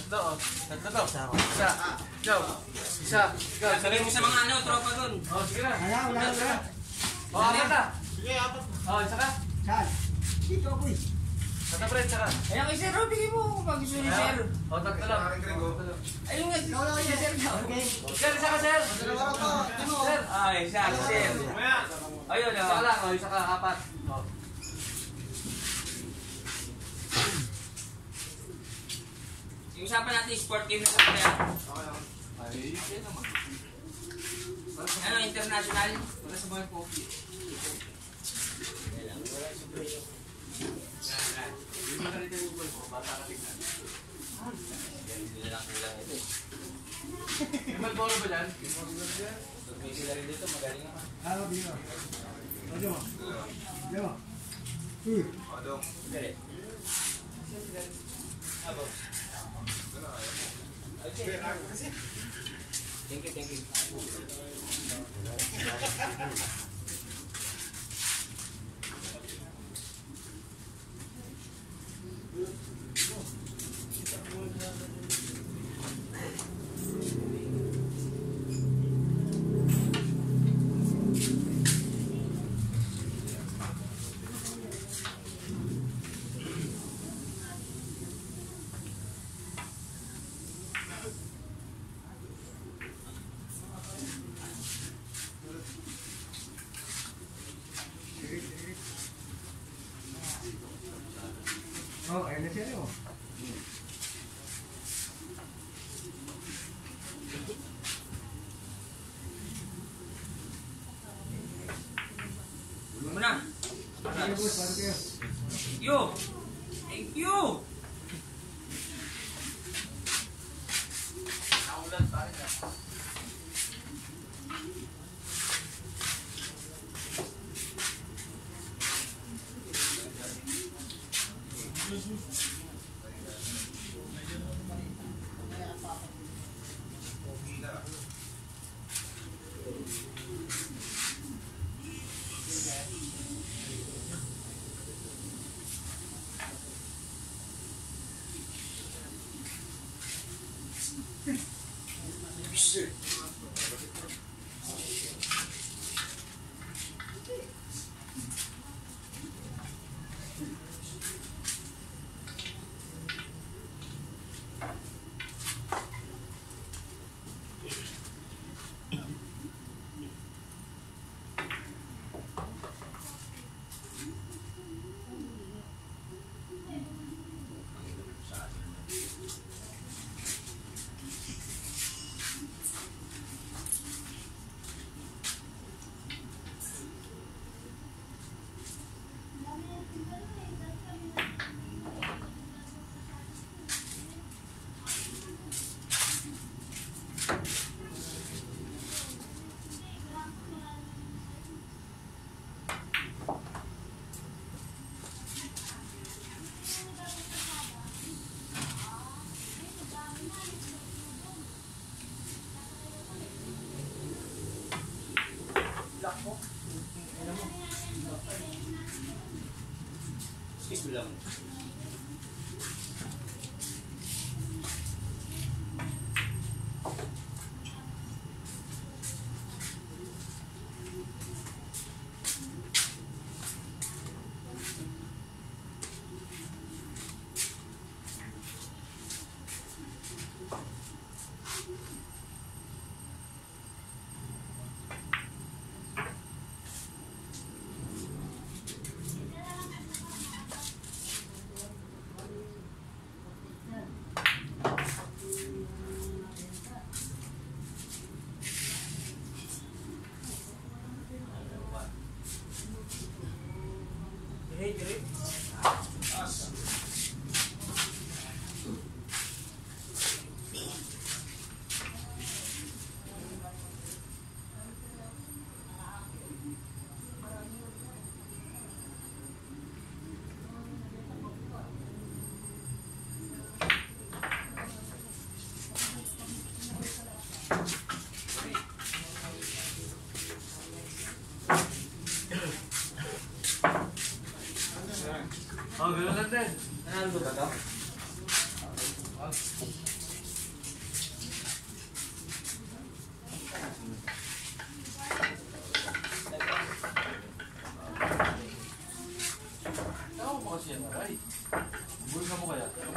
Tatlo, oh. Tatlo to. Isa. Ikaw. Isa. Ikaw. Sabihin mo sa mga ano, tropa dun. Oh, sige na. Wala. Oh, apat na. Sige, apat. Oh, isa ka. Saan? Dito ako eh. Saka Fred, saka. Ayan kay Sir, bigay mo kung pag gusto ni Sir. Oh, tatlo lang. Ayun nga, ikaw lang kay Sir. Okay. Sir, isa ka, sir. Sir. Ay, isa si Sir. Ayun, Isa ka lang. Oh, isa ka, apat. Oh. Yung usapan natin, sport game na kaya. Ay, yan naman. Ano, international? Wala sa mga coffee. Hindi ka rin yung buhay mo. Bata ka tingnan. Hindi na lang kulang ito eh. May magboro ba dyan? May sila rin dito, magaling ako. Dito. Dito. Dali. Abo. Okay. Thank you. Oh, ayun na siya oh. Ulo mo na. Sige boss, paano kayo? Thank you. Naulan tayo na. Excuse me lang. Oh, gano'n lang din. Ano ba ito? Oh.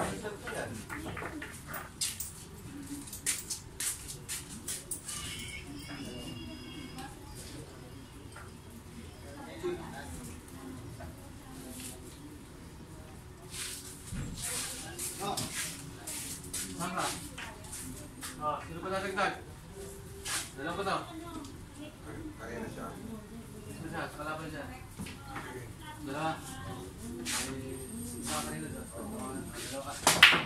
Sangka. Oh, sino pa dadagdag? Dalawa pa to. Kaya na siya. Isa siya, kalaban siya. Dalawa. Ay, isa ka kanina doon. Dalawa ka.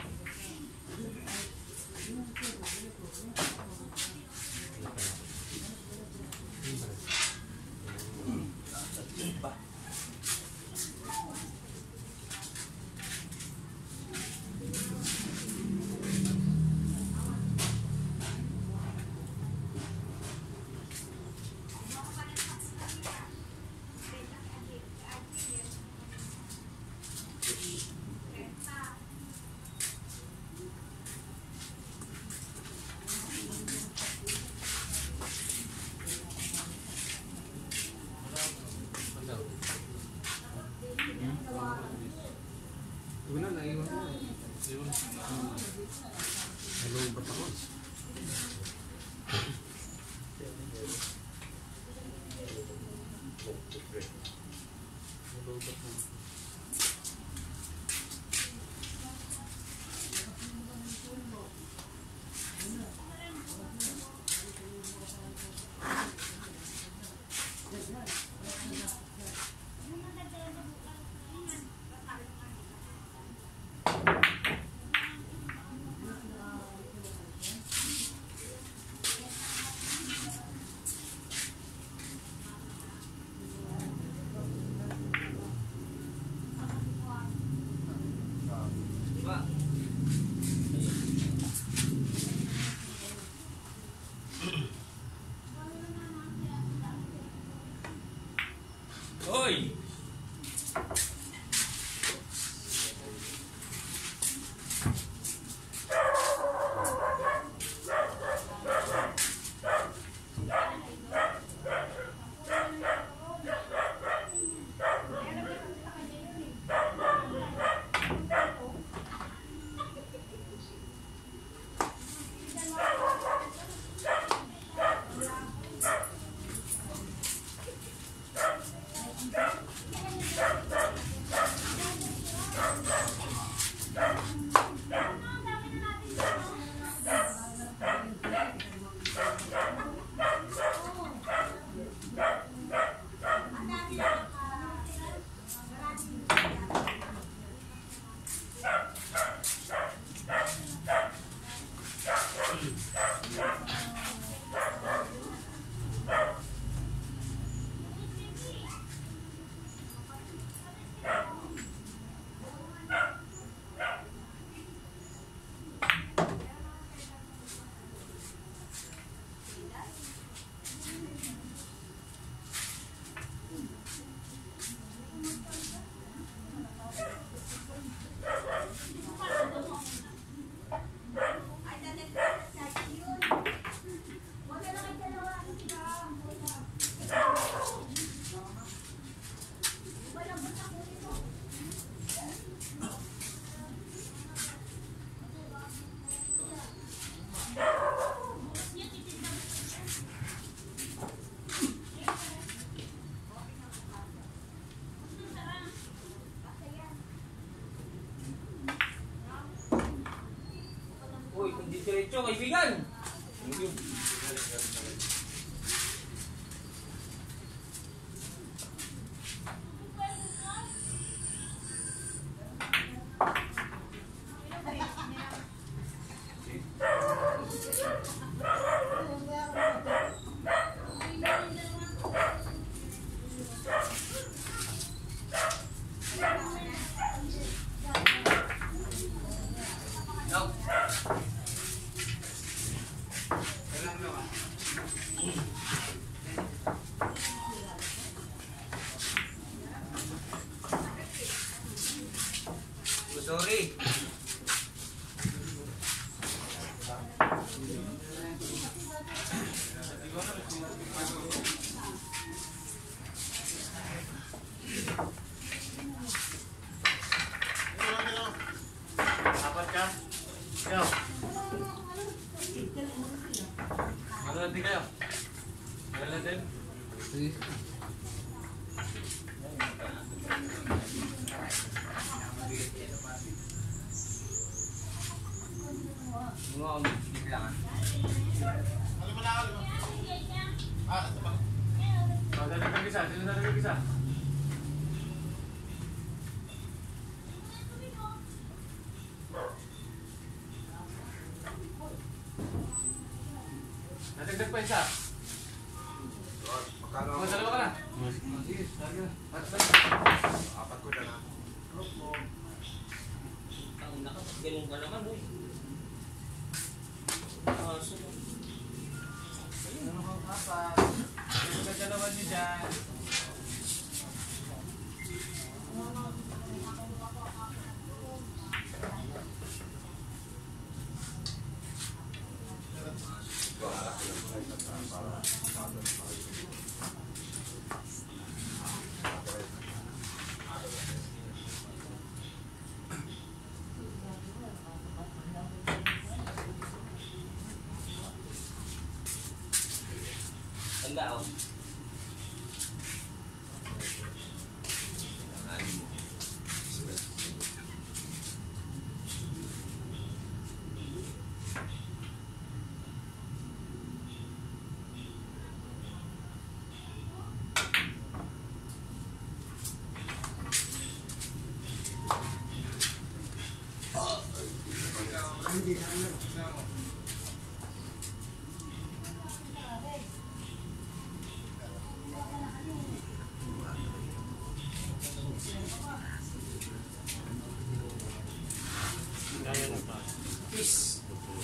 Una, naiwan ko. Hello, ba't ako? Hoy! Uy, hindi diretso, kaibigan! Sorry. Apat ka? Ikaw. Manulat din kayo. Manulat din. Sige. Bigla ka. Dadagdag isa. Sino dadagdag isa? Dadagdag pa isa. Magkano Mga ako? dalawa ka na. Sige, dalawa ka na. Apat ko na na. Ang nakas, ganun ka naman, uy. So, Ano kang apat? Dadagdag dalawa niyo dyan. tanda ako. Peace.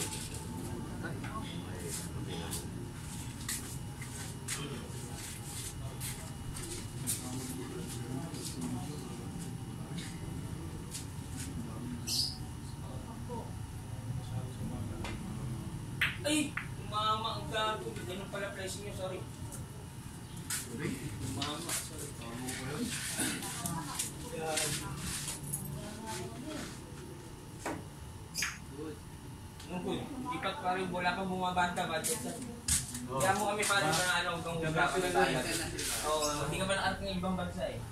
Ay! Mama, ang gago. Ganun pala pressing nyo, sorry. Mama, sorry. Nungkul, di pa parang wala kang bumabanta ba? Kaya mo kami paano na ano kung wala ka na tayo. Oo, hindi ka ba nakarating ng ibang bansa eh.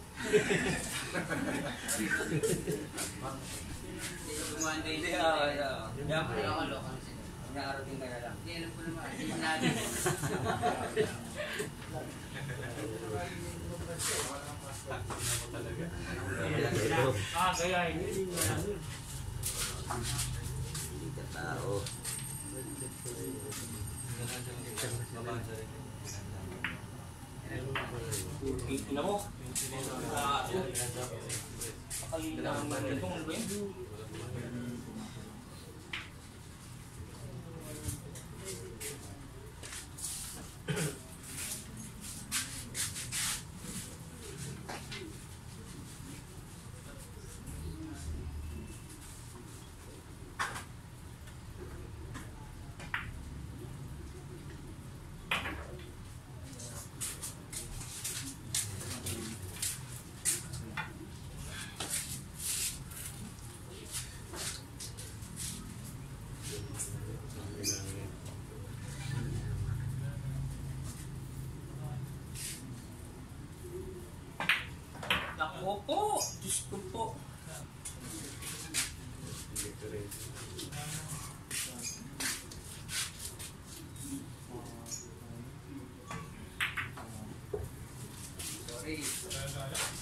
Hindi, oo. Kaya po, nakarating ka na lang. Hindi, alam ko naman. Hindi natin. Kaya hindi. Tao. Ina mo? Pakalina ang itong ano ba yun? Ako po! Diyos ko po! Sorry.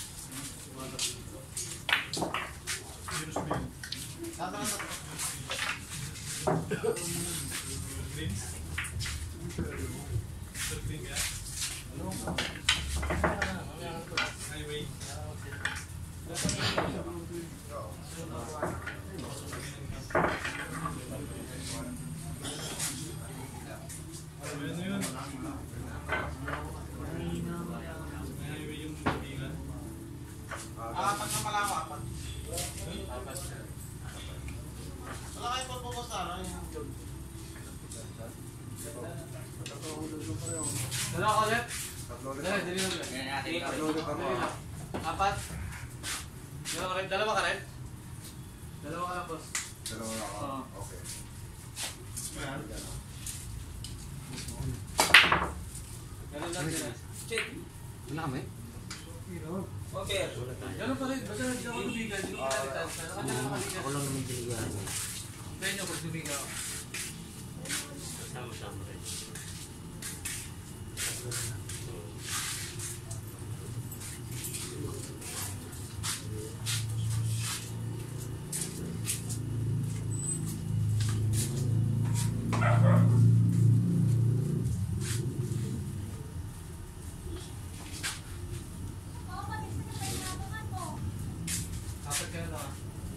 Apat na pala ako, apat. Wala kayo pagpapasara yung job. Dalawa ka ulit. Tatlo ulit. Dali, dali lang ulit. Tatlo ulit ako. Dali lang. Apat. Dalawa ka rin. Dalawa ka rin. Dalawa ka lang, boss. Dalawa na ako. Oo. Okay. Ganun lang sila. Check. Wala kami? Over. Ganun pa rin. Basta hindi ako tumigan. Hindi ko kinalitan. Nakakanya lang kaligan. Ako lang naman diligan. Kaya nyo pag tumigan ako. Sama-sama rin. Apat kayo na.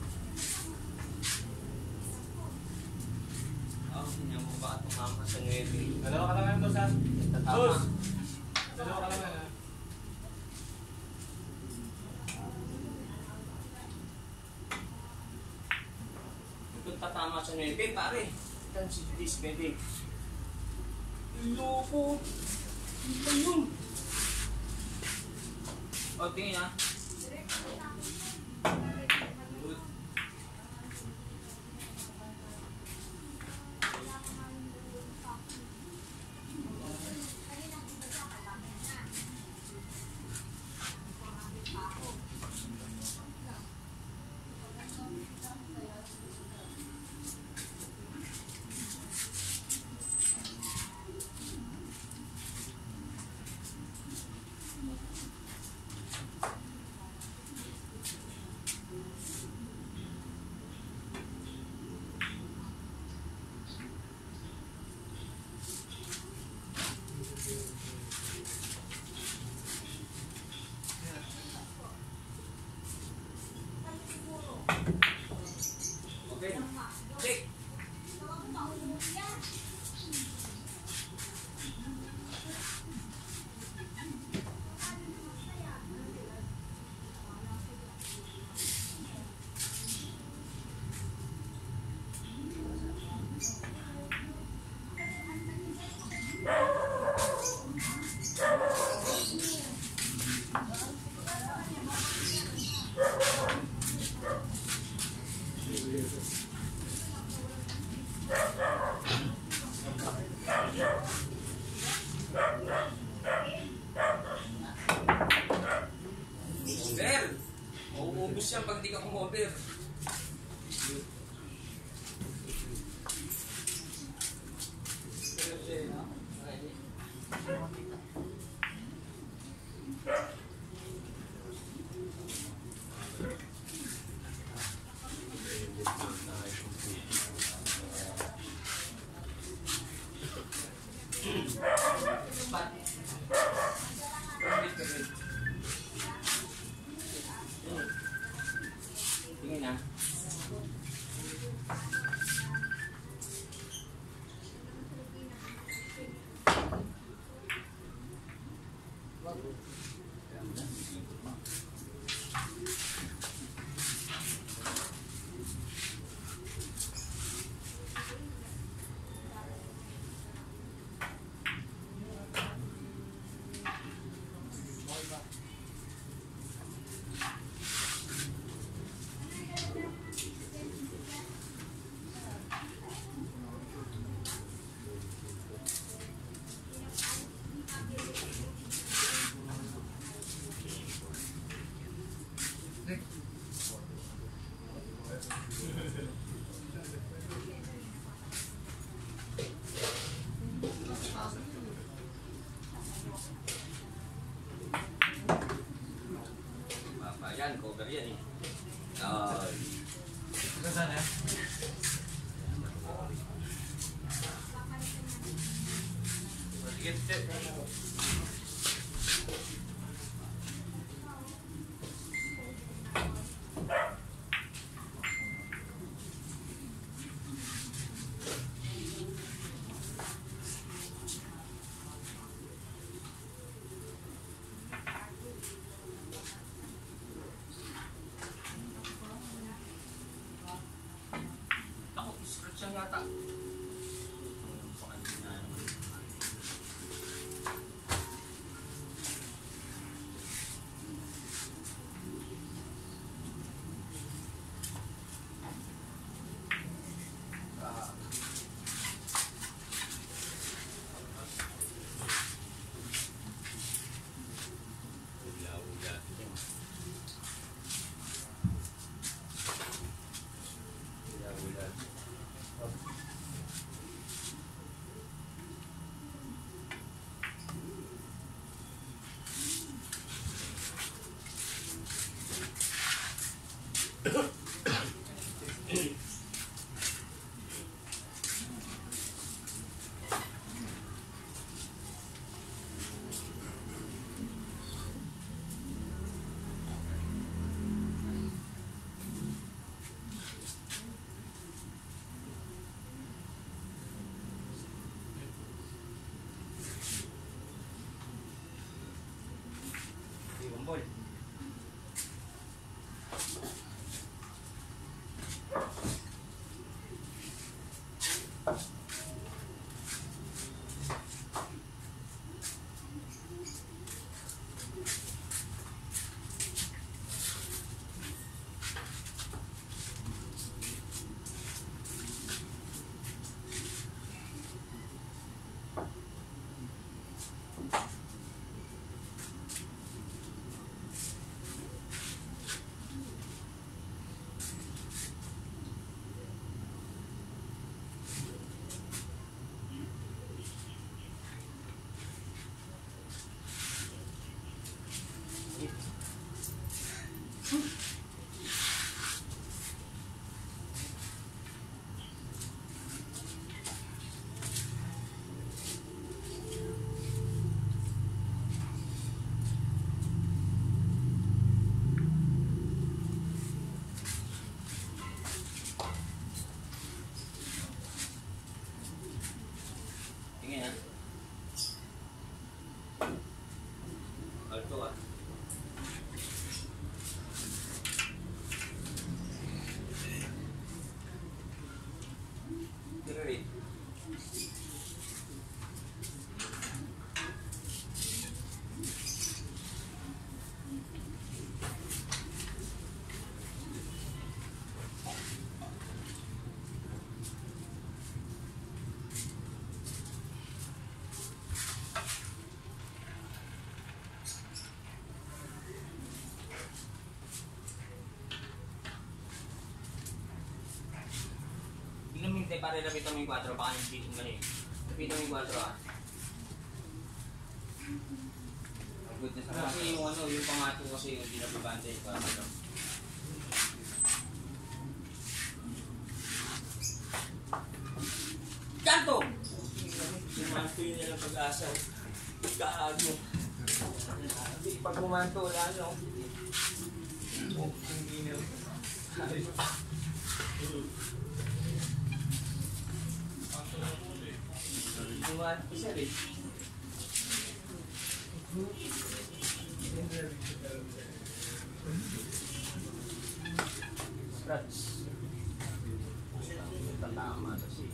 Niya mo ba itong mama sa ngayong? Dalawa ka lang ngayon to, San. Sus! Dalawa ka lang ngayon. Ito tatama sa ngayong. Pare. Ito si Chris, pwede. Loko. Ito yun. O, tingin ha. Good. Okay. Check. Over. Mauubos yan pag di ka kumover. Tingin ha. Yan, cover yan eh. Saan eh? Sige, sige. Ako, scratch yan yata. Hindi, pare, lapitan mo yung 4. Baka hindi yung mali. Lapitan mo yung 4 ah. Good na sa kasi yung ano, yung pangato kasi yung hindi nabibante yung 4. Kanto! Pumanto yun nilang pag-asa. Gaano. Pag pumanto, wala no. Hindi na. Pumanto siya rin. Scratch. Tatama na siya.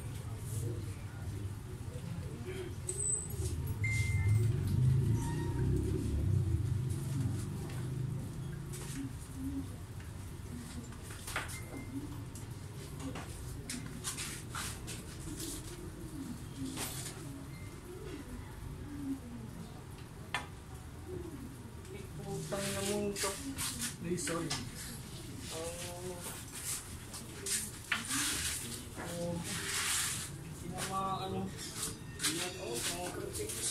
Putang na mundo. Sorry. Ano? Yan, mga protects.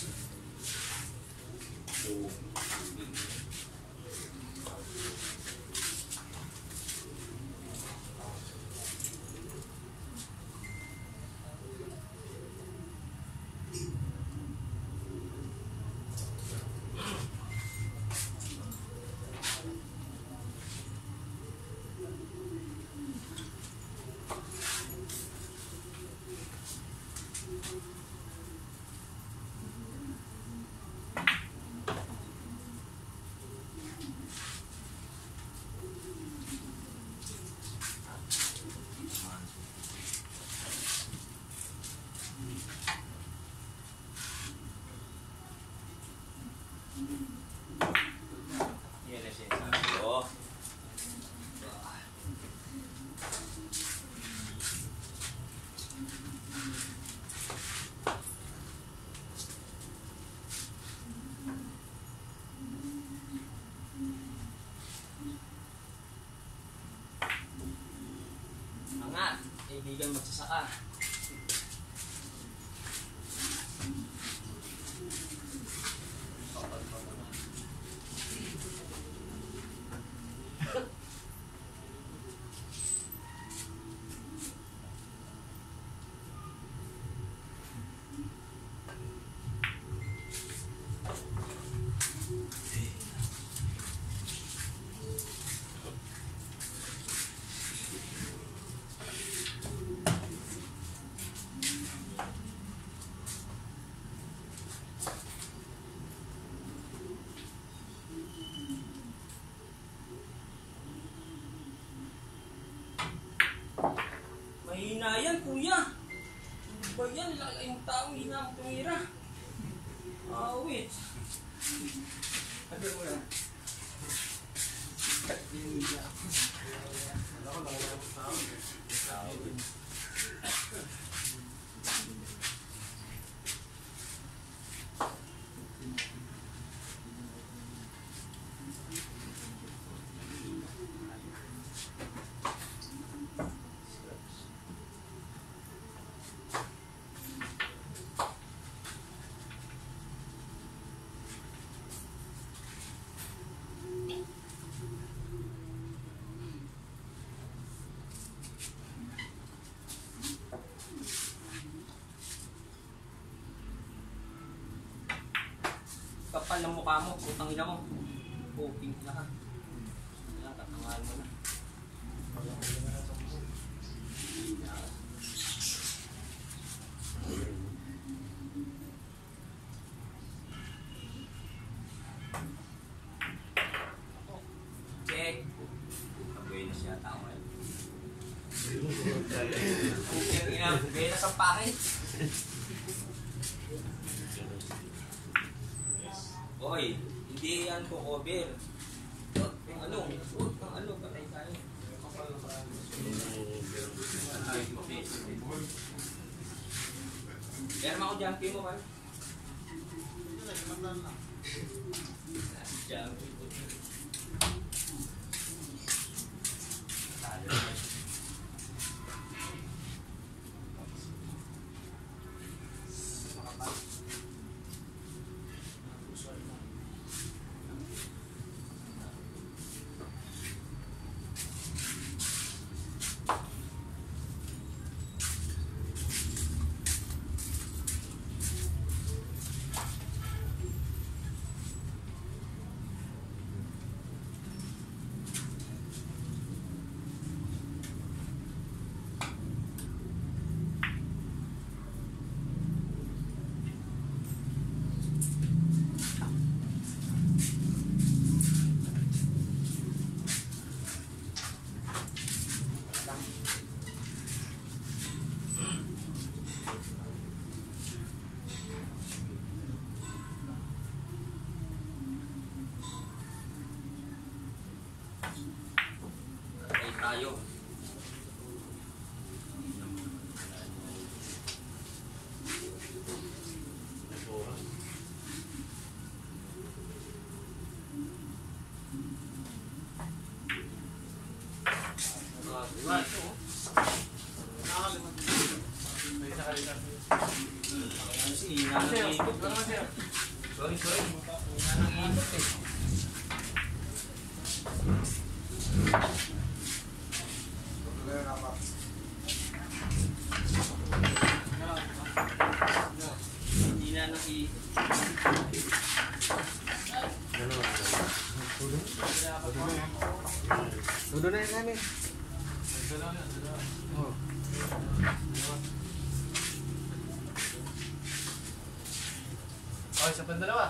Yan na siya sabi ko. Angat, kaibigan magsasaka. Mahina yan, kuya. Ano ba yan? Yung taong hina mo tumira. Awit. Sabi mo yan. Kapal ng mukha mo, putang ina mo. Poking na ka. Kailangan katangahan mo na. Check. Pag-gawin na siya tao ngayon. Putang ina, gawin na sa pakit. Hoy, hindi yan ko cover. Yung ano, patay tayo. Meron ako junkie mo, pal. Junkie ko. Ay tayo. Iwan. May isa ka rin. Kasi hinanangipot. Sorry. Hinanangipot eh. Tuloy na pa. Hinanangipot. Todo na yan namin. Oh. Okay, isa pang dalawa.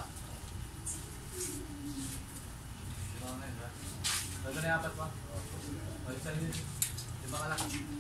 Ito na yung apat pa. Okay, isa yun. Lima ka lang.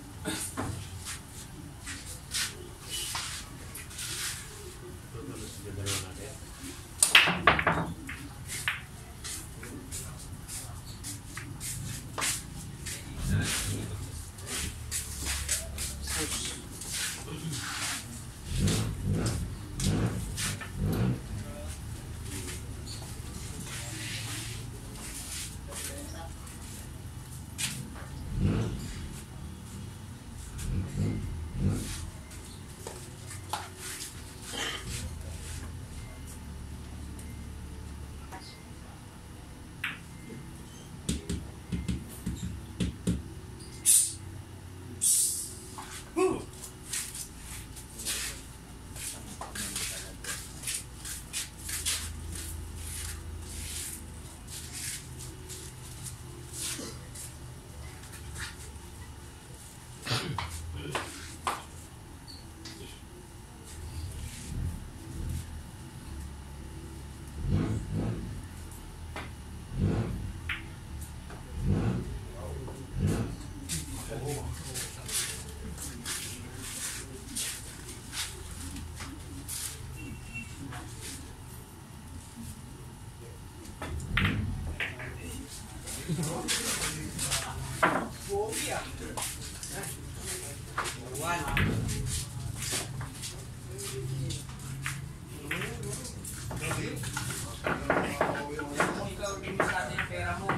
Ikaw, limis natin yung pera mo.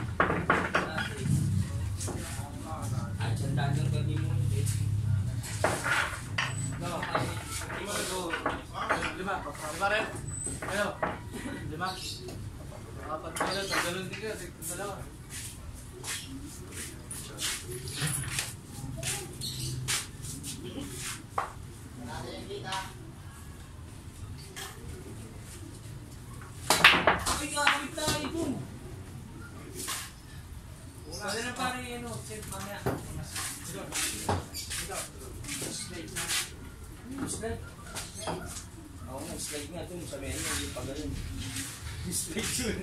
Ay, sandaan yung gabi mo. Lima. Lima rin. Ano? Lima. Apat pa rin. Ganun din ka. Dalawa. Ay, kakabit tayo dun. Wala na pare, ano, set mamaya. Slide. Oo nga, slide nga dun. Sabihin mo, yung pag-alun. Slide dun.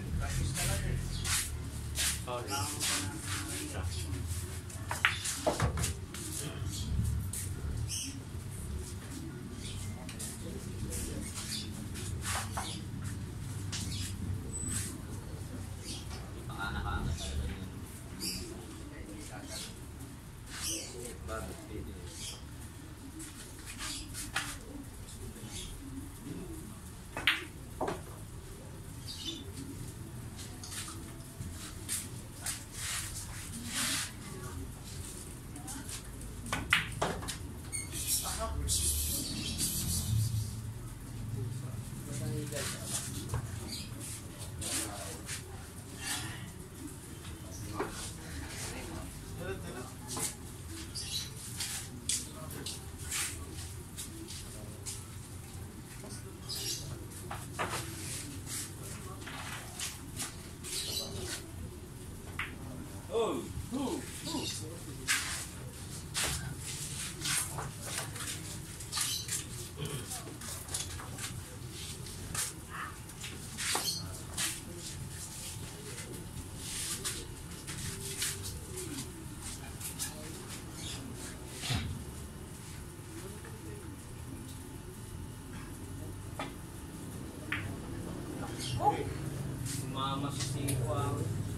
Mama sa sinipa.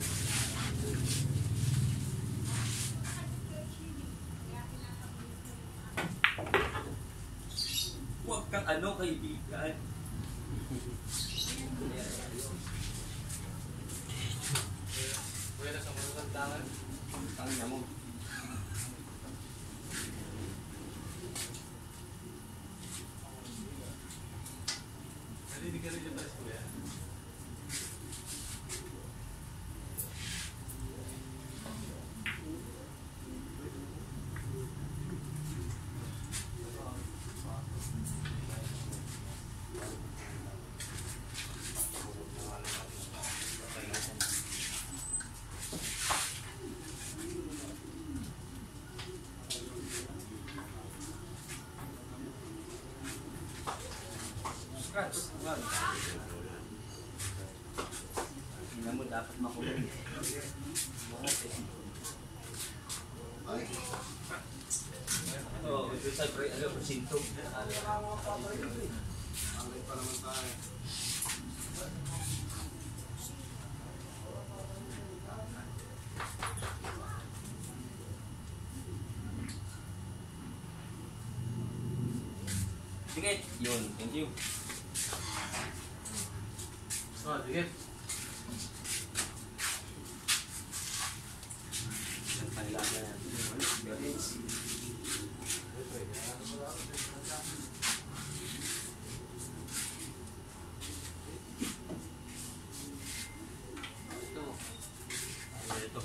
Huwag kang ano, kaibigan. Kuya na sa mga tangan. Tangina mo. Nalinig ka rin yung pares kuya. Scratch. Wag. Tingnan mo, dapat makulong. Oo, ito sa presinto. Angay pa naman tayo. Sige, yun. Thank you. Oh, sige. Ang panglaga natin. Ito.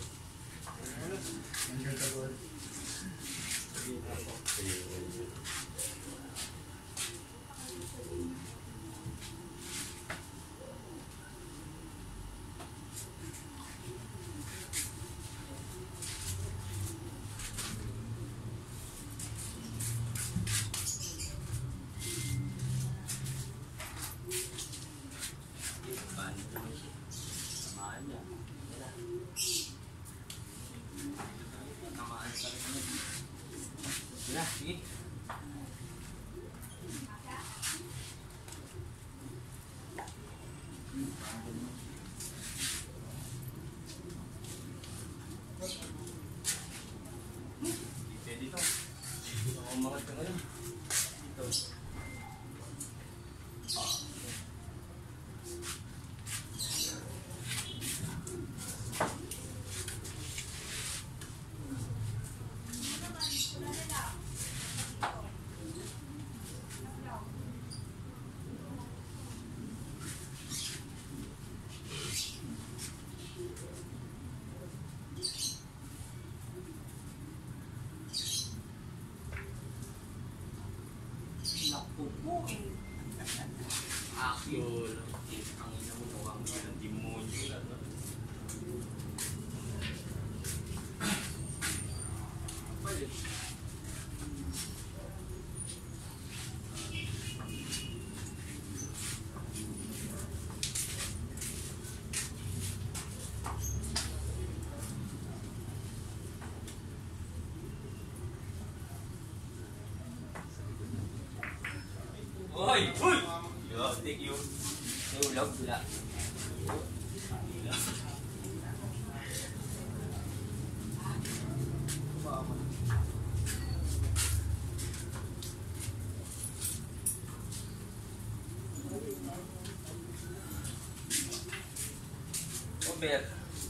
Tamaan niya. Tamaan sa rin. Sila, sige. Pwede dito. Umangat ka ngayon. Dito. Naku po. Akyo. Ang ina mo mukhang ng demonyo lang. Pwede. Hoy! Hoy! Yo, thank you. Nahulog sila. Over.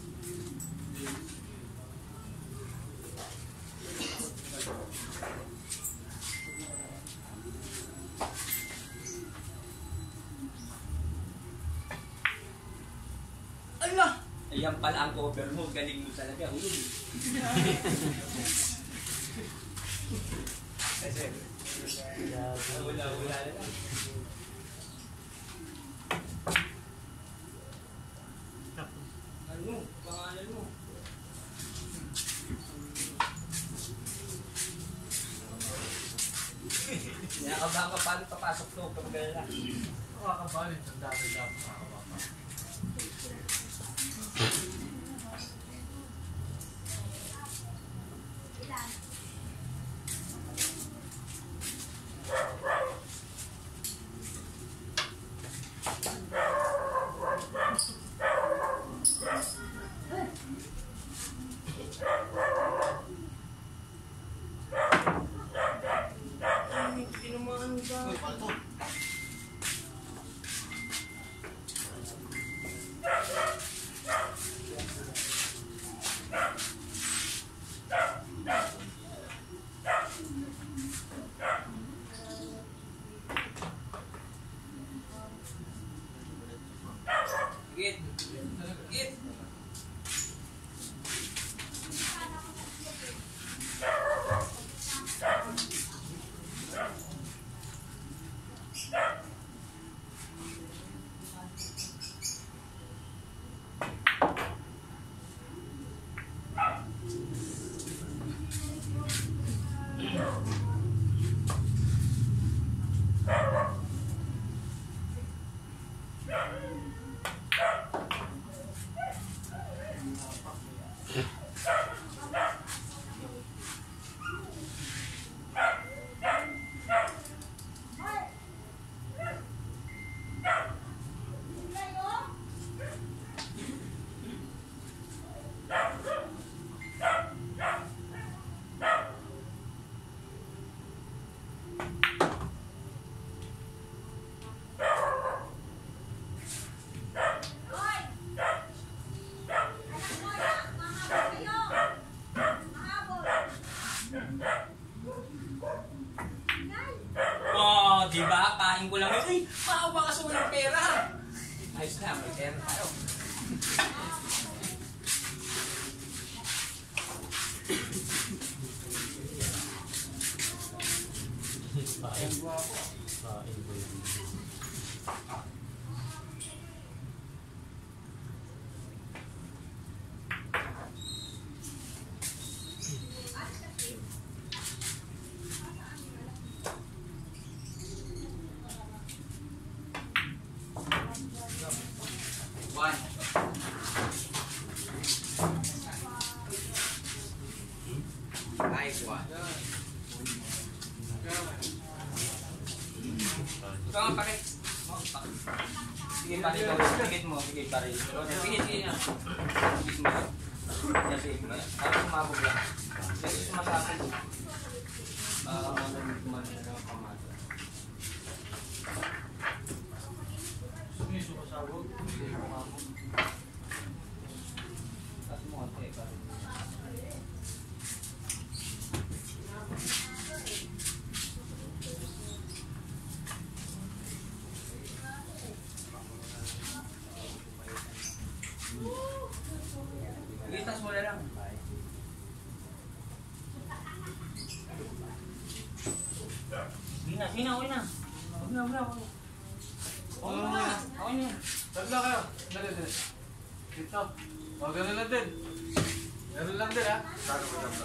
Allah! Ayan pala ang cover mo. Galing mo talaga. Ulog. Wala na lang. Ano? Pangalan mo? Nakakaba ka paano papasok to kapag gano'n na. Makakabalin. Tanda-tanda. Makakababa. Uy, palto. Git. Git. Oh, di ba? Kain ko lang. Ay, maawa ka sa walang pera. Ayos na, may pera tayo. One. Nice one. Ikaw nga pakit. Sige, pakit ko. Pikit mo. Sige, pare. Sige, sige na. Pikit mo. Yan, sige mo. Parang sumabog lang. Kasi sumasapin. Kumain na pamata. Sumisabog. Tapos mo konti, pare. Litas mo na lang. Sige na, okay na. Huwag na, huwag na. Okay na, okay na. Tatlo kayo. Dali, dali. Dito. O, ganun lang din. Ganun lang din, ha? Saan mo lang ba?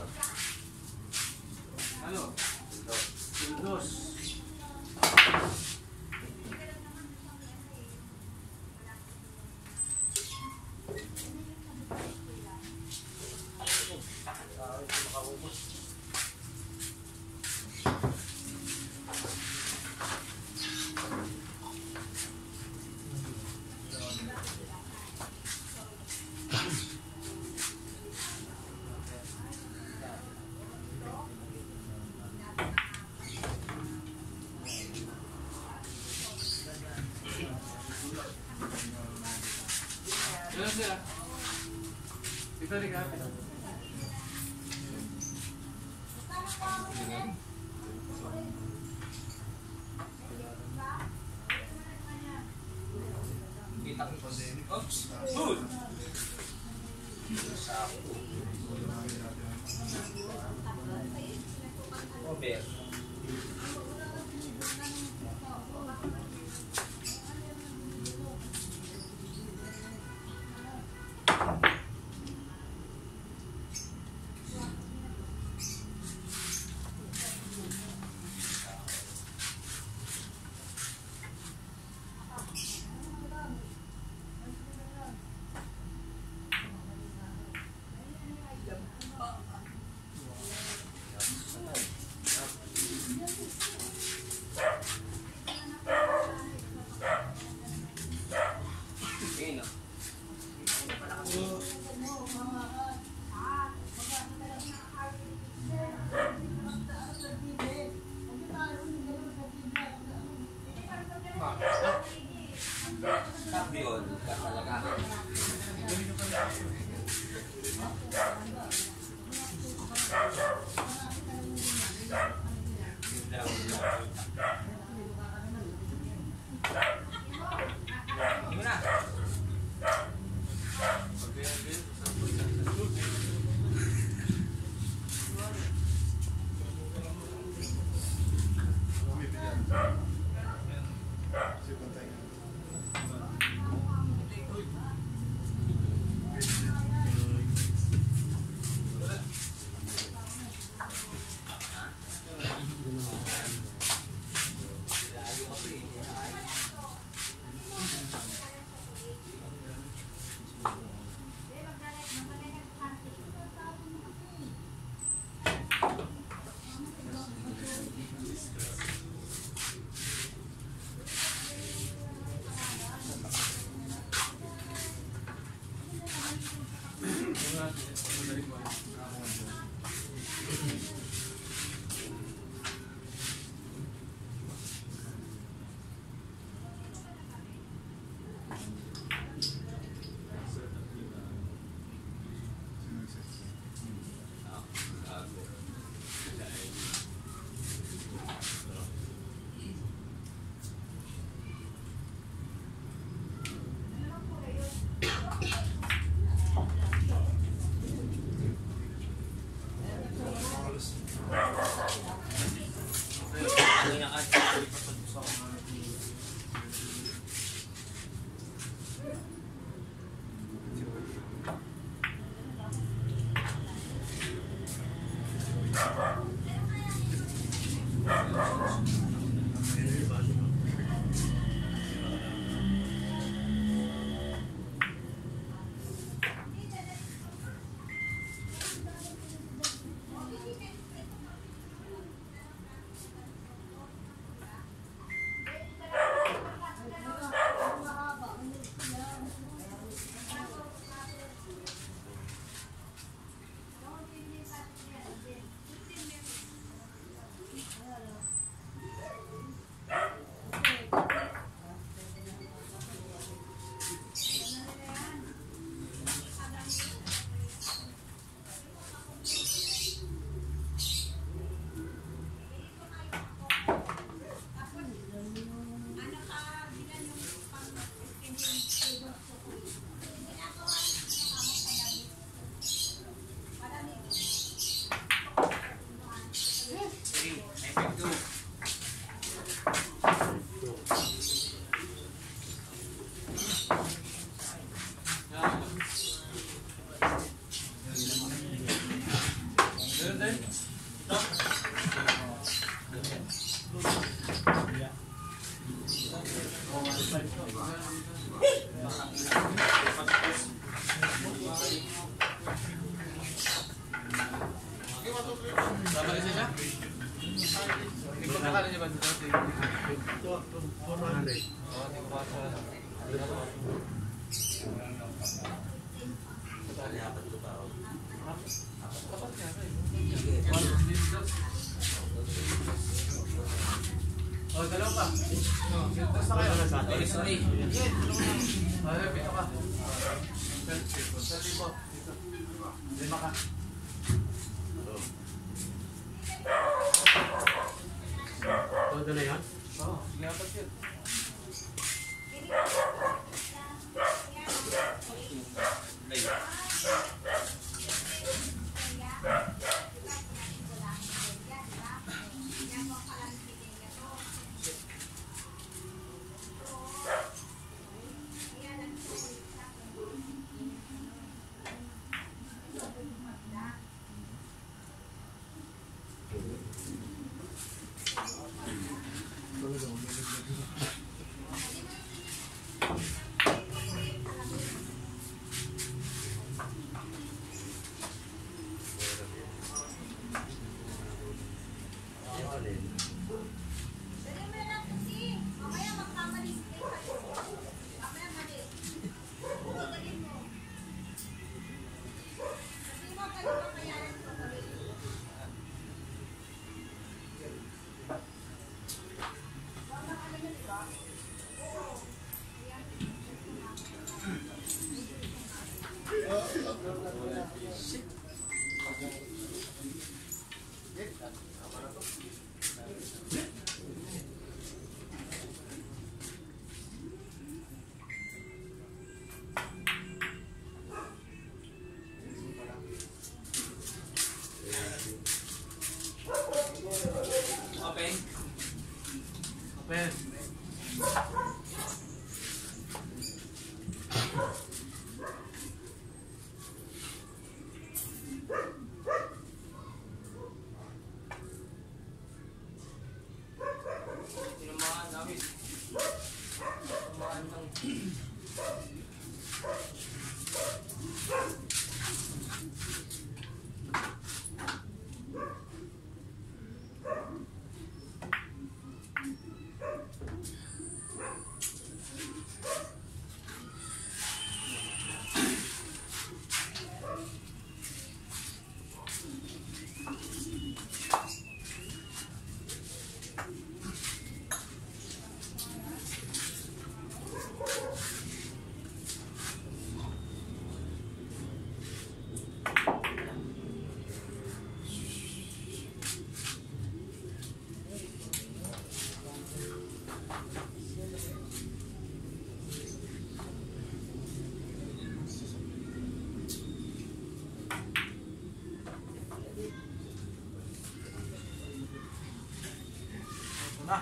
Ano? Dos. Ganun sila. Dito rin ka. Kita ko. Oops. Good. Over. Hindi mo na. Oh, dalawa pa. Tapos na kayo. Sorry. Ay, pito ka. Sa tipo. Lima ka. Todo na yan? Oo, sige apat yun. Open. Tinamaan namin. Tinamaan ng... Na.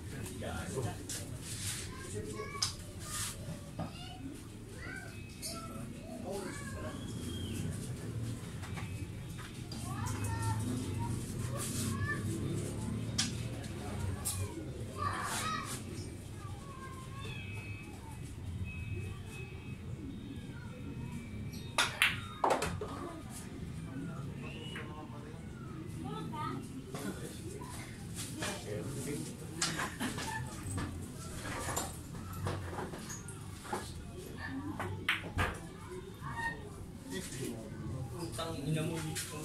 Utang ina mo dito.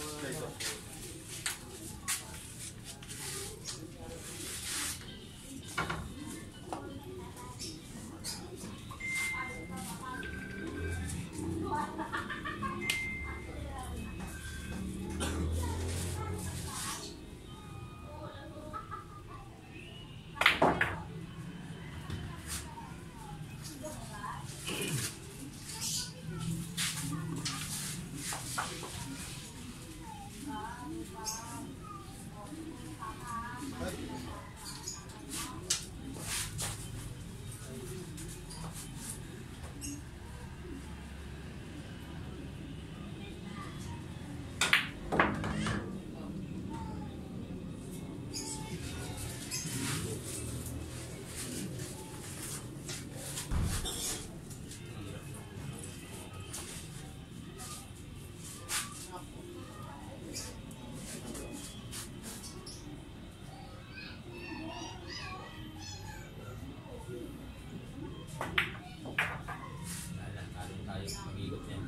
Talong tayo, mag-igot yan.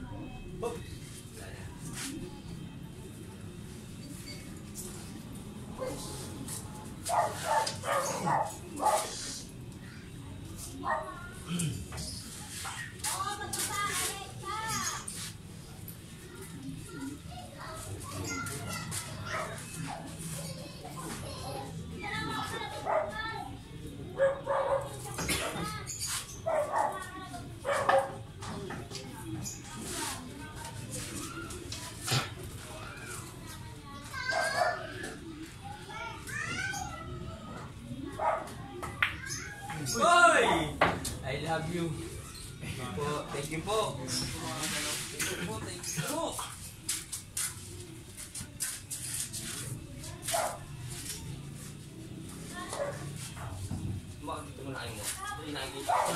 Boy! I love you. Thank you po. Thank you po. Thank you po. Bakit dito mo na kayo mo? Hindi nakikita ko.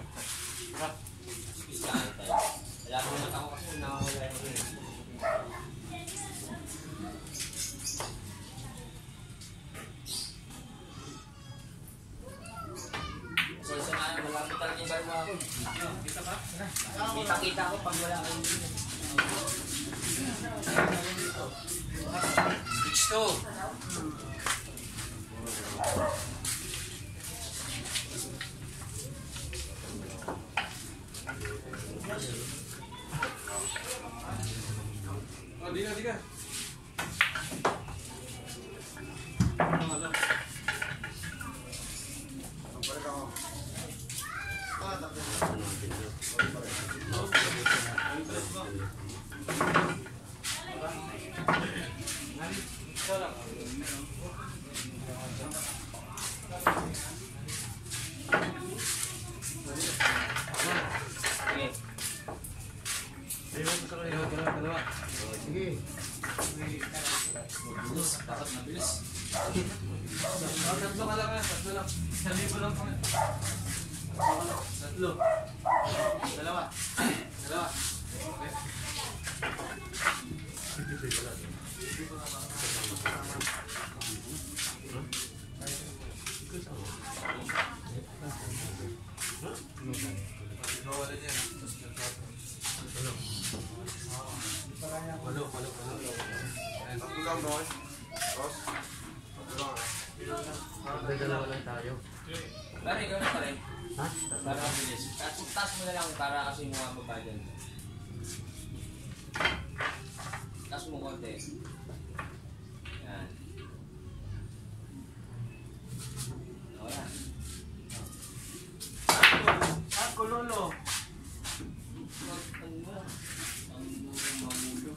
Speak ka tayo. Alam mo naman ako kasi nakawala yung rin. So isa nga, malapit talaga yung barma ako. Kita-kita ako pag wala kayo dito. It's two. Oh, di ka. Balik ako. Ito lang. Tatlo ka lang yan, tatlo lang. Sabi ko lang kami. Tatlo. Dalawa. Dalawa. Okay. Nawala niya. Walo. Tatlo lang, boy. Boss. Tatlo lang, Magdadalawa lang tayo. Pare, ikaw na pare. Ha? Para mabilis. Taas mo na lang para kasi mga baba dyan. Taas mo konti. Yan. O yan. Ako, lolo. Ang mo. Ang mamulo.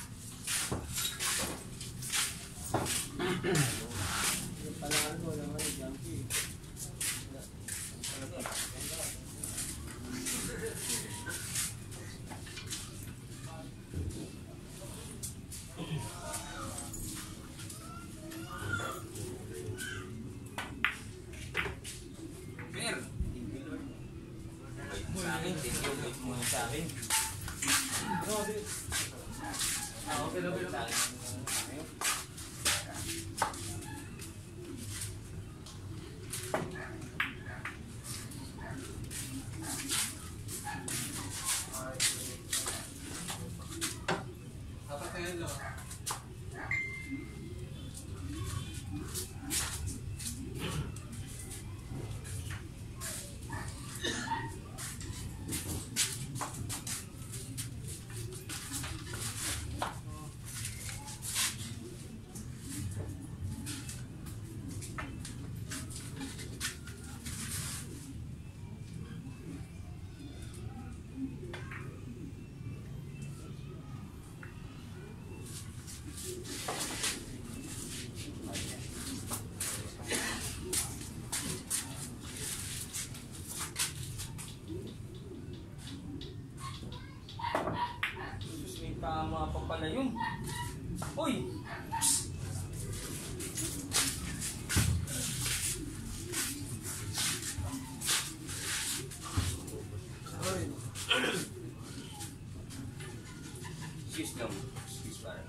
Yung pangalan mo naman yung jumpy. Fair. Wait mo sa akin. Wait mo sa akin. Okay lang. Wait sa akin. Dapat kayo lang. Diyos, may tama pa pala yun. Uy! Excuse lang. Excuse pare.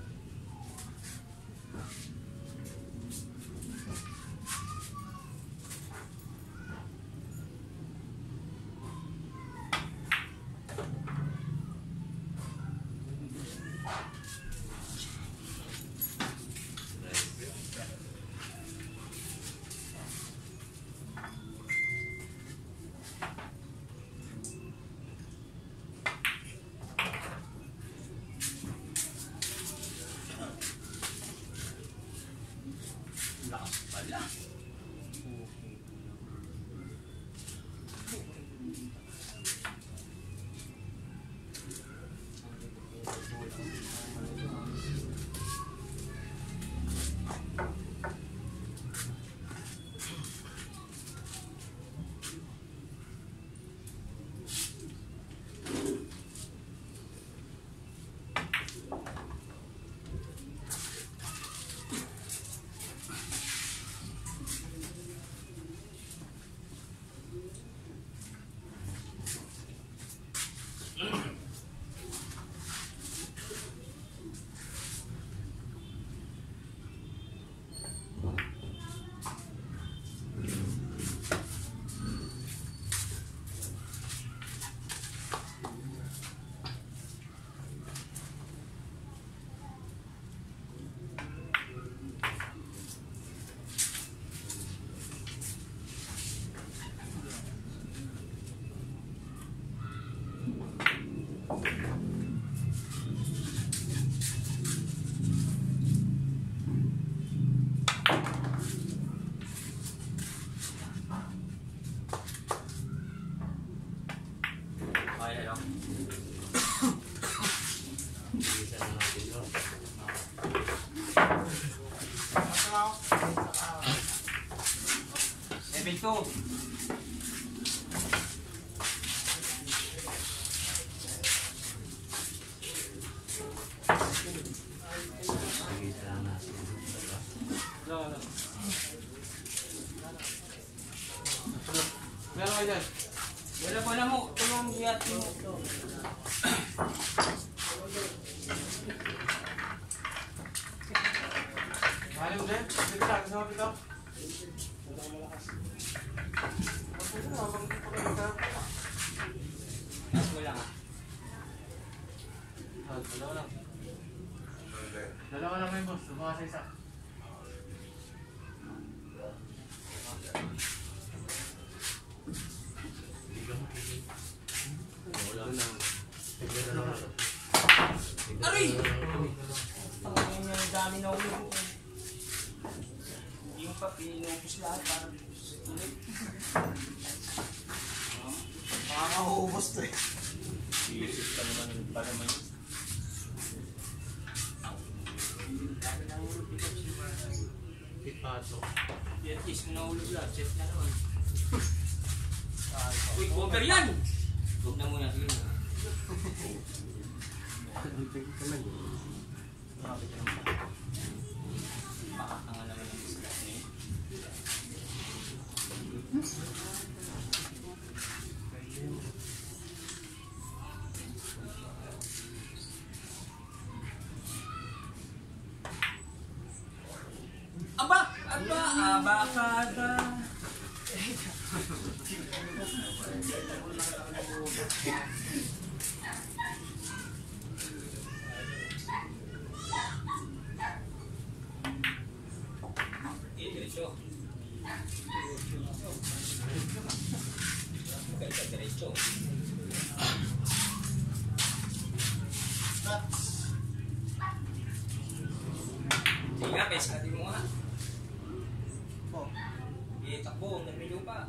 Lakas pala. Okay, ano? Isa na natin yun. Tatlo lang. 7-2. Isa na natin. Wala. Meron kayo dyan. Wala pa na mo. Tulong hiyat mo. Mahali mo dyan? Dito ka, kasama dito. Mas mo lang ah. Dalawa lang. Hindi. Dalawa lang kayo, boss. Subuka sa isa. Wala na. Tignan na lang. Aray! Ang yung dami na ulo. Hindi mo pa pinupos lahat para sa ulit. Makakaubos to eh. Iisip ka naman pa naman yun. Dami na ulo. Pipato. At least mo na ulo lahat. Set na naman. Uy, cover yan! Huwag na muna. Sige na. Bakit ka naman? Pakatanga naman ang discuss niya. Aba! Aba! Aba ka ba? Diretso. Diretso. Sige nga, pes natin mo nga. Takbo, namilo pa.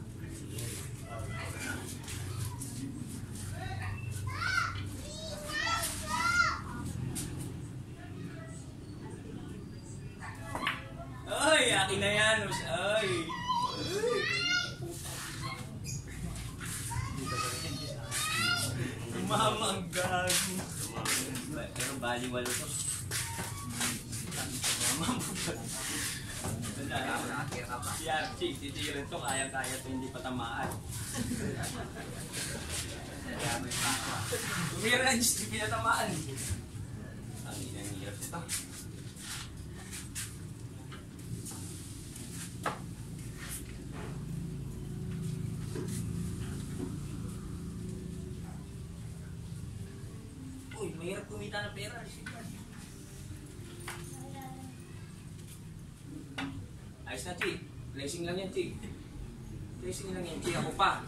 Ay, akin na yan. Ay. Mama, ang gago. Pero baliwalo to. Mama, yan, chik, titirin to, kaya-kaya to, hindi pa tamaan. Umira na, hindi pinatamaan. Ang inang-hirap nito. Uy, mahirap kumita ng pera. Ayos na, Chi. Blessing lang yan, Chi. Blessing lang yan, Chi. Ako pa.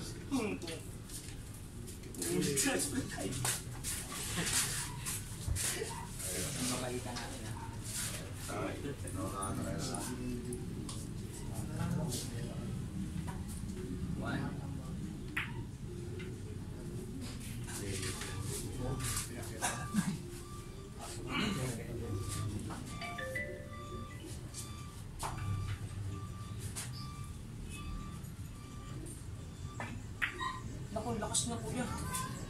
Transfer tayo. Ang mabalita natin, ha? Ay, nakakataray na lang. One. Naku, lakas na po yan.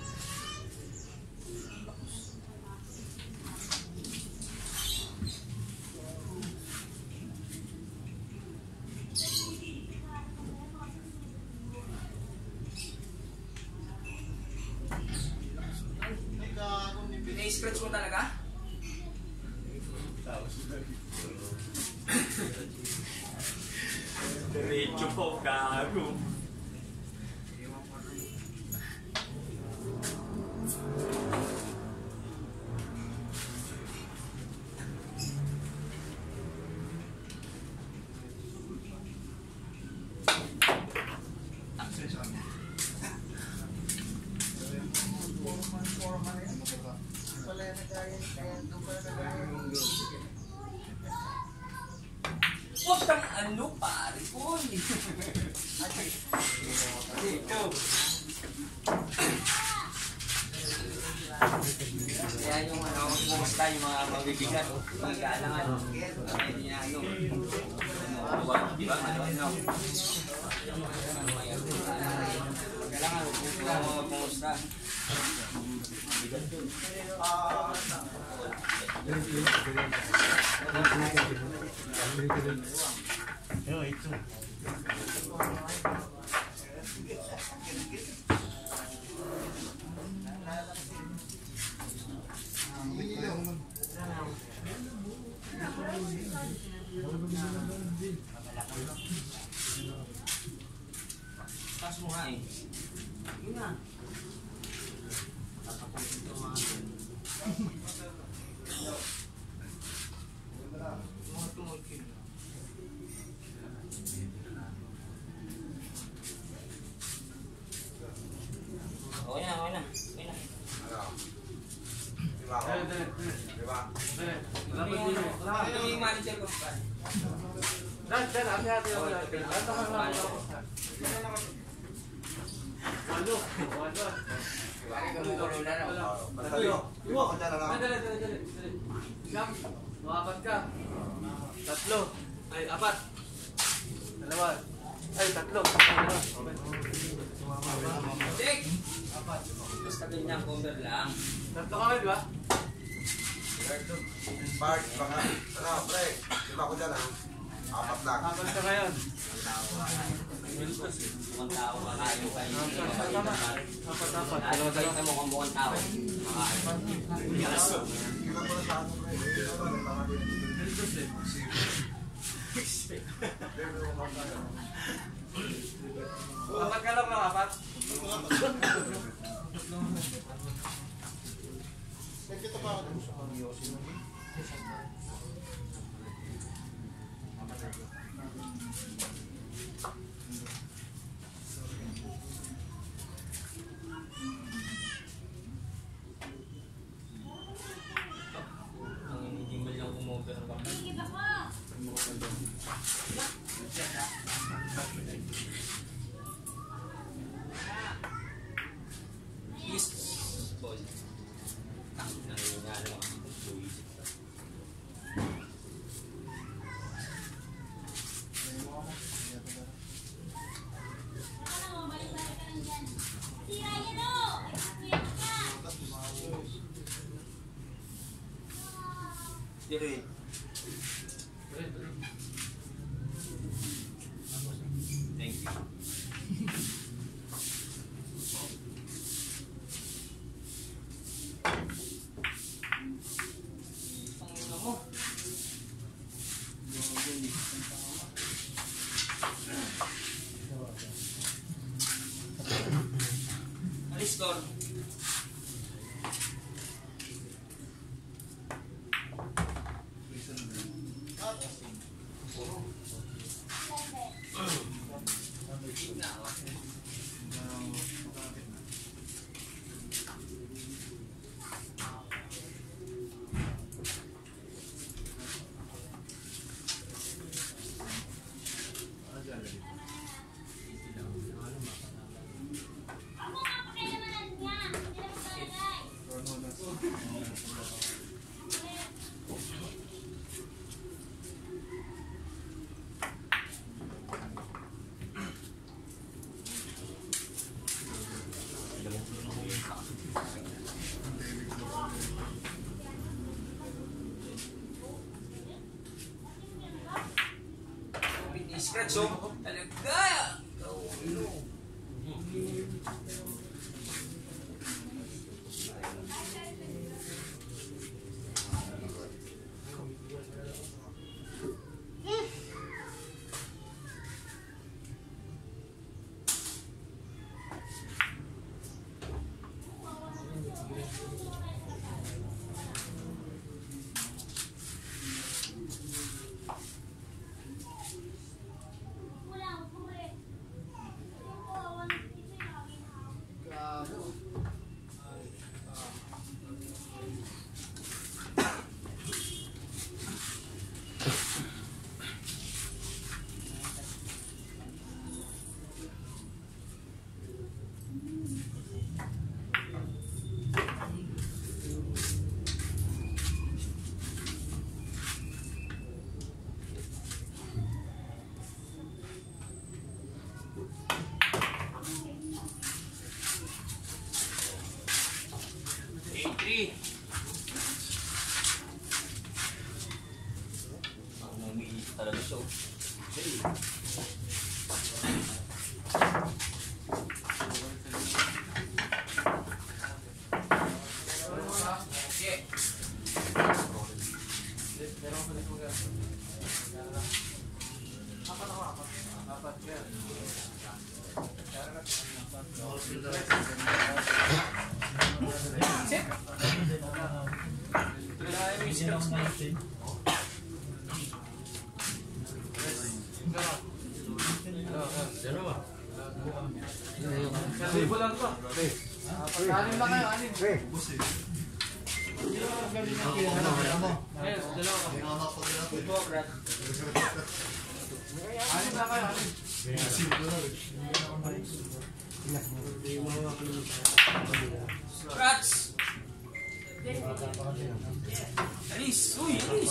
Na-scratch mo talaga? Diretso po, gago. Huwag kang ano, pare ko. Dito. Kaya yung ano, kumusta yung mga mabibigat, magkaalangan. Hindi na ano. Di ba? Ano? Kailangan, kumusta. Yo, itu. Tas mo nga eh. Yun na. Mga tumulkin. Okay na, okay na. Okay na. Ano? Di ba ako? Dali, dali, dali. Di ba? Dali. Ano Lapit din mo. yung manager ko? Dali, dali. Hati-hati ako lang. Ano ka lang? Walo. Walo. Tayo. Iwa ka dyan na lang. Dali, dali, dali. Isang. Makapat ka. Tatlo. Ay, apat. Dalawa. Ay, tatlo. Dalawa. Okay. Check! Basta ganyan, cover lang. Tatlo kami, di ba? Bart, baka. Ano, pre. Di ba ako dyan ha? Apat lang. Apat ka ngayon. Mukhang tao ka kayo kayo. Apat. Dalawa kayo ka mukhang tao. Iwan ko na sa akin, pre. Apat ka lang, apat. Nagkita pa ako dun sa Yosi. Ang inigimbal lang kumover ng kamay. East ball. Nangyayari ako. Dire. Thank you. Panginoon mo. Alis ko. Scratch oh. Talaga. Sit. Try mo yung strokes na yun. Libo lang to. Anim lang kayo, anim. Ayun, dalawa ka. Ito, Brad. Anim lang kayo, anim. Scratch! Alis! Uy, alis!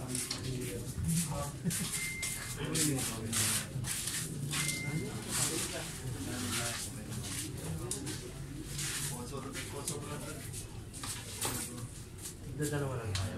Dalawa lang tayo.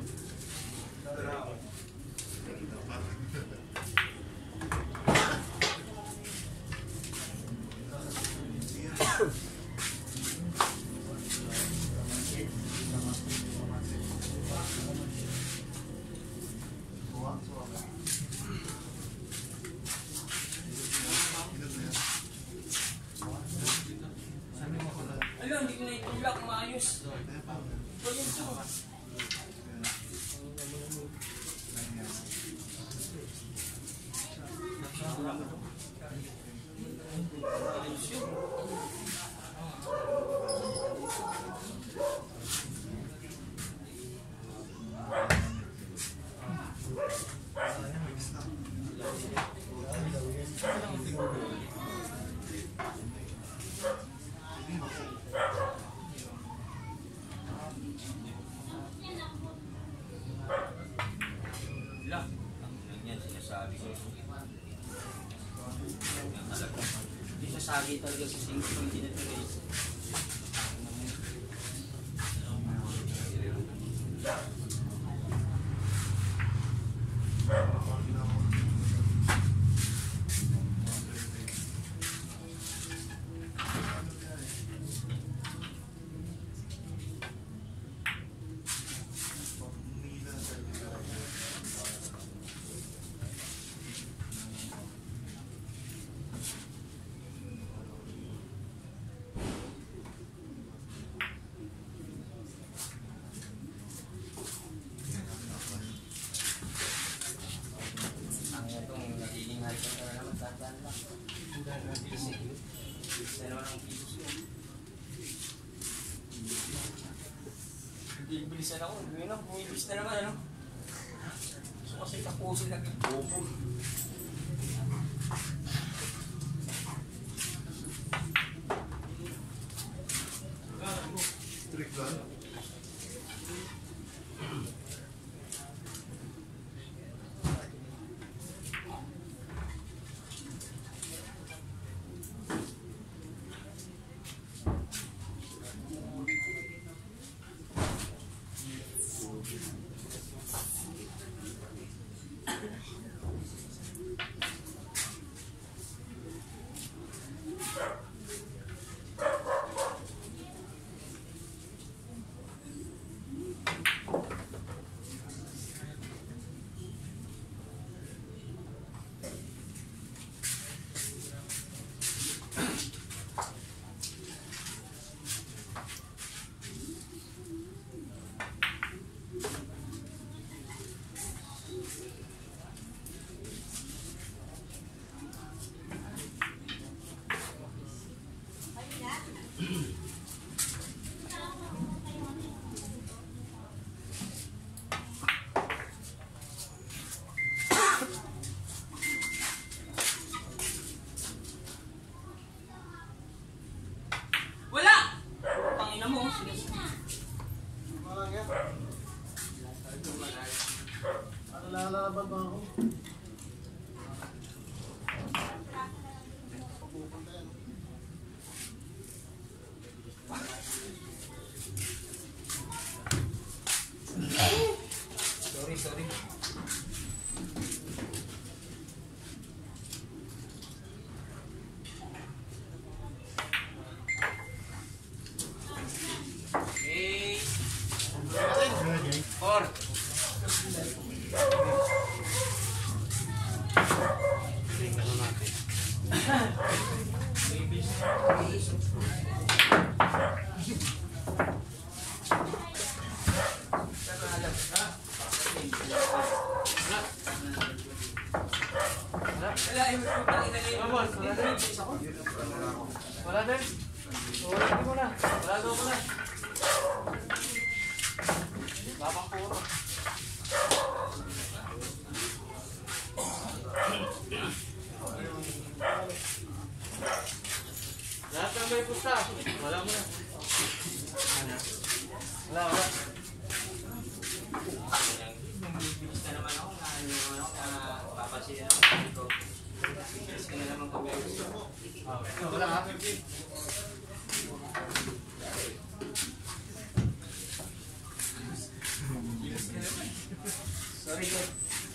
Alam, hindi ko na itulak maayos. Ito yun ito. Lang. Yan, sinasabi ko. Hindi sasagi talaga sa single kung hindi natuloy. Ang itong nagiging halikan ka na naman, tandaan lang. Isa naman ang kilos yun. Hindi bilisan ako, yun lang, bumibilis na naman, ano? So kasi tapusin lang yung bobo. Lalaban ba ako? Sorry. Okay. 4. Ano natin? Wala din. Wala mo na. Wala daw mo na. Babang puro. Lahat ng may pusta. Wala mo na. Wala. Bilis na naman ako na papasin ako. Bilis ka na naman kami. Wala ha? Sorry ko.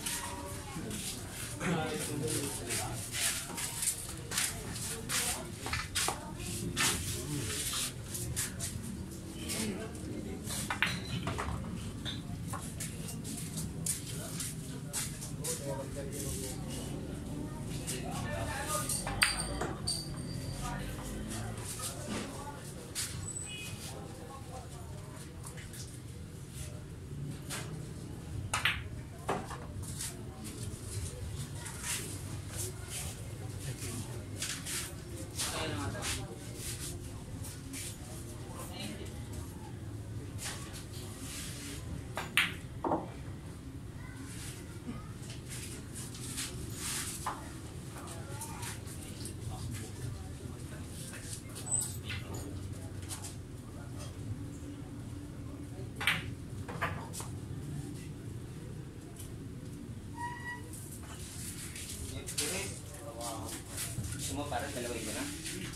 Gusto mo parang dalawa iba na?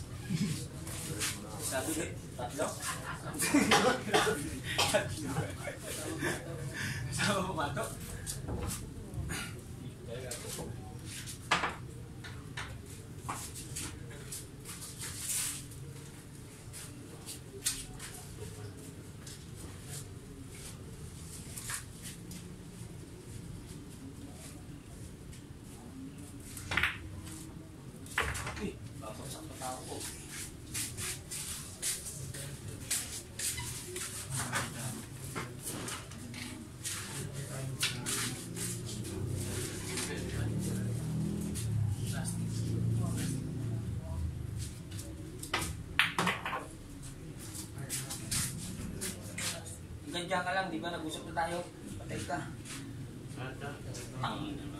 Sabi ko, tatlo? Sama mo ba ito? Sakto tao ko. Ganyan ka lang, di ba? Nag-usap na tayo. Patay ka. Tangin naman.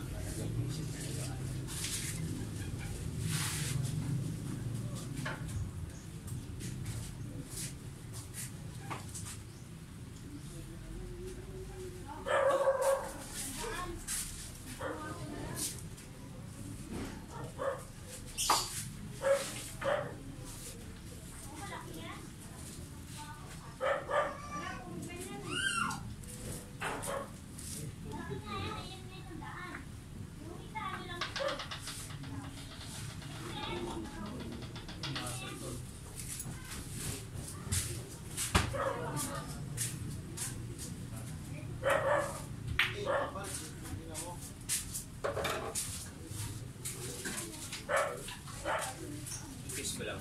Kiss ko lang.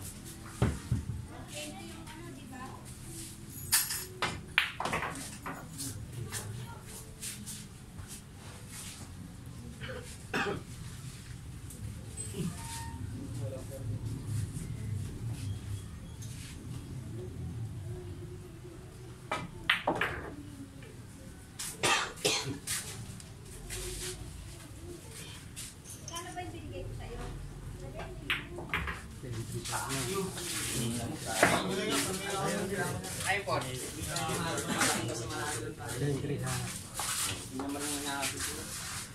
iPhone. Hindi naman nangyayari sila.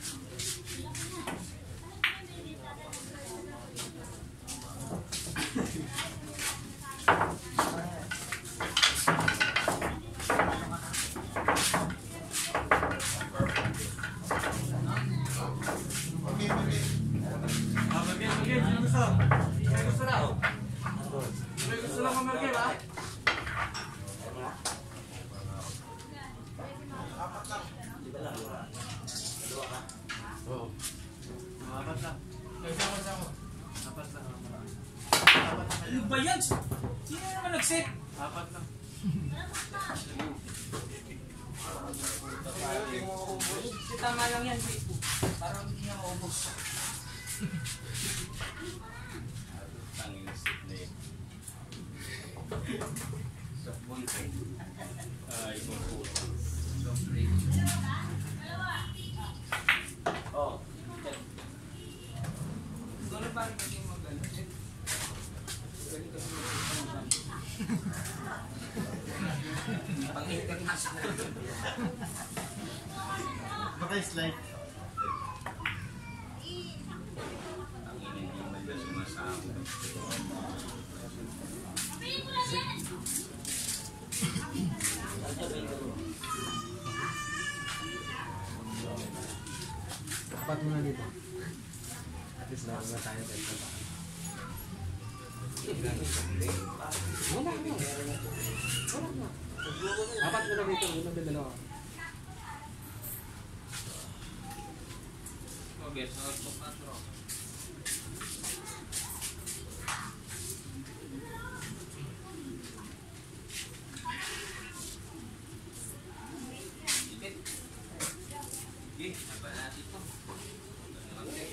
Sino gusto? May gusto na. May gusto na mamarke ba? Oo. Apat na. Apat na. Ano ba yan? Sino naman ka nag-set? Apat lang. Hindi mo maubos. Kasi tama lang yan, Vic. Parang hindi niya maubos. Tangin sit na yun. Soft ball pa eh. Ay, mabuta. Soft break. Oh. Gano'n pa rin kasi mag-ano, set. Galing kasi mag-ano. Pang-international. Baka slide. Tangin hindi man na sumasama. Apat mo na dito. At least na tayo dito. Wala na. Wala na. Apat mo na dito. Una na dalawa. Okay, so top na to. Okay, naba natin ito. Okay.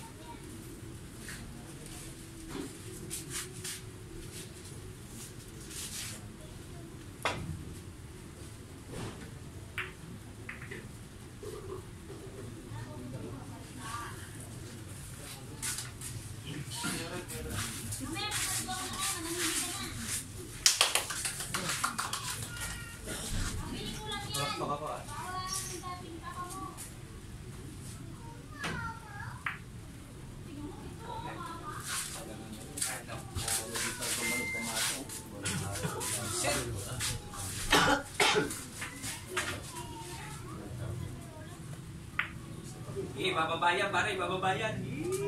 Pakpak ako ah. Eh, bababayan pare, bababayan.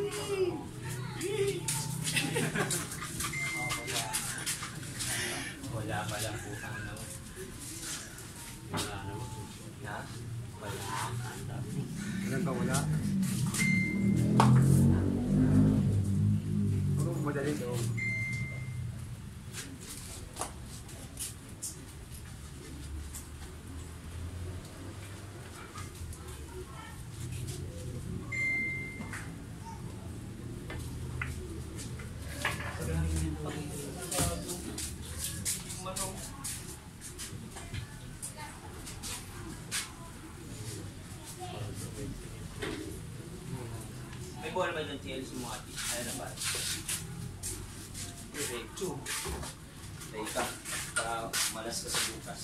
Wala pala po ang naman. Wala naman. Na? Wala. Ilan ba wala? Puro madali to. Manong. May bola ba yung TLC mo ati? Ayun na ba? Diretso. Dahil ka, para malas ka sa bukas.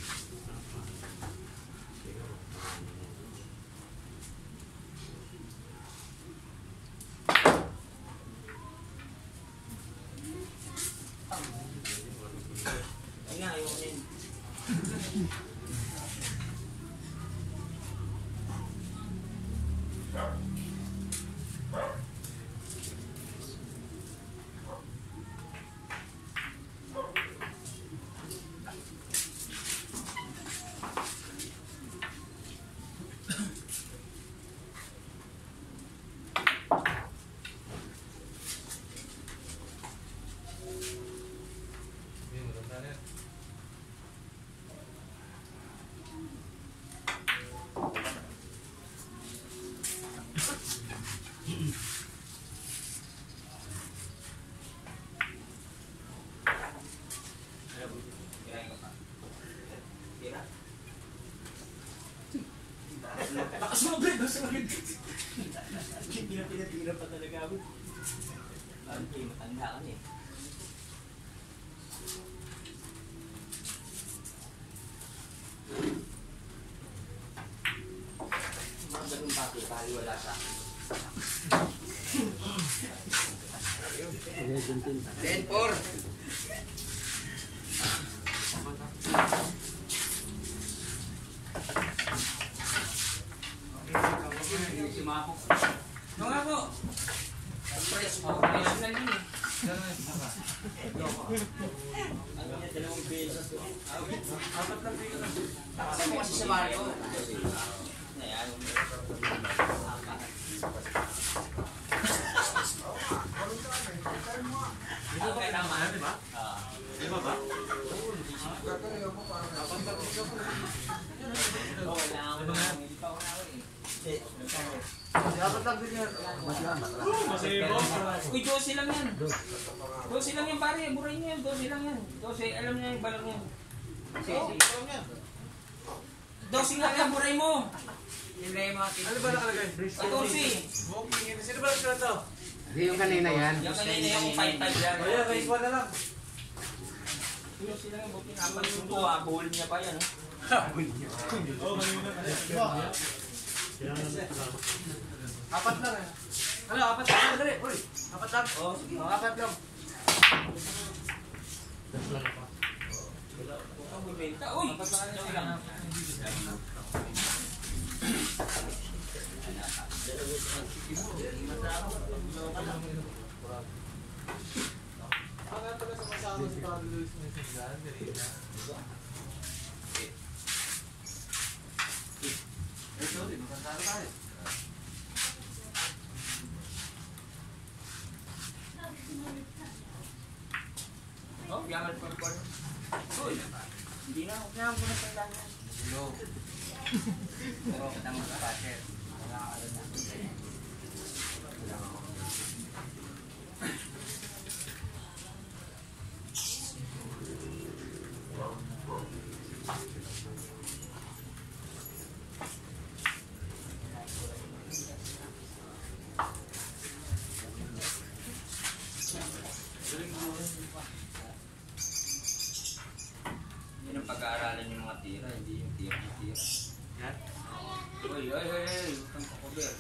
Ay nga, ayaw ko yun. Kirain ka pa. Kira? Lakas mo, Brad! Lakas mo, Brad! Pinapinatira pa talaga ako. Parang kayo matanda ka niya. Mga ganun pati, pari wala sa akin. 10-4! Si Mako. Ano nga po? Professional yun eh. Ano niya, 2 beses. Apat lang dito. Kasi mo kasi si Mario. Ayan. Hindi ko kaya tama, di ba? Lima ba? Gagawin mo parang Oo, kailangan ko na. Hindi pa ako na ako eh. dapat lang din yan. Masebo. Uy, 12 lang yan. 12 lang yan pare, buray niyo yan. 12 lang yan. 12, alam niya yung balak niya. Oo, parang yan. 12 nga lang, buray mo. Yung na yung mga Ano ba nakalagay? 14. Sino ba nagsulat to? Hindi yung kanina yan. Yung kanina yung 5-5 yan. O yan, raise 1 na lang. 12 lang yung buti naman. Ito ah, buhol niya pa yan. Oo, kanina. Apat lang eh. Ano, apat lang. Dali, uy. Apat lang. Oh, sige. Apat lang. Ang bumenta. Uy! Joke lang. Ang nga pala sumasama si Carl Lewis na sindahan kanina. Sorry, makasara tayo. Oh, yaman po po. Uy! Hindi na ako. Kaya mo na sa dami. Hello. Pero katama sa passer. Wala ka alam na. Yun ang pag-aaralan yung mga tira, hindi yung tira. Yan. Uy, ay, huwag kang kukuber.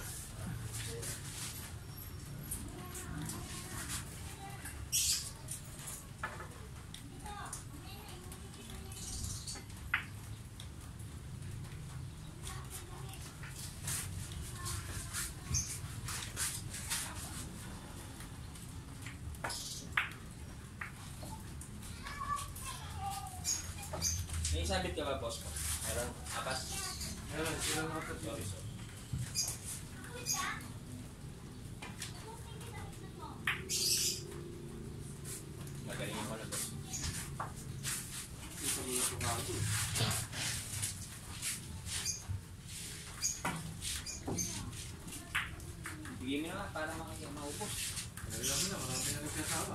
May sabit ka ba, boss ko? Meron? Apas? Meron, sila mga apat. Sorry, sorry. Magalingin ko na, boss. Isa ko yung bago. Bigyan mo naman para maubos. Alam mo na, marami na nagkasawa.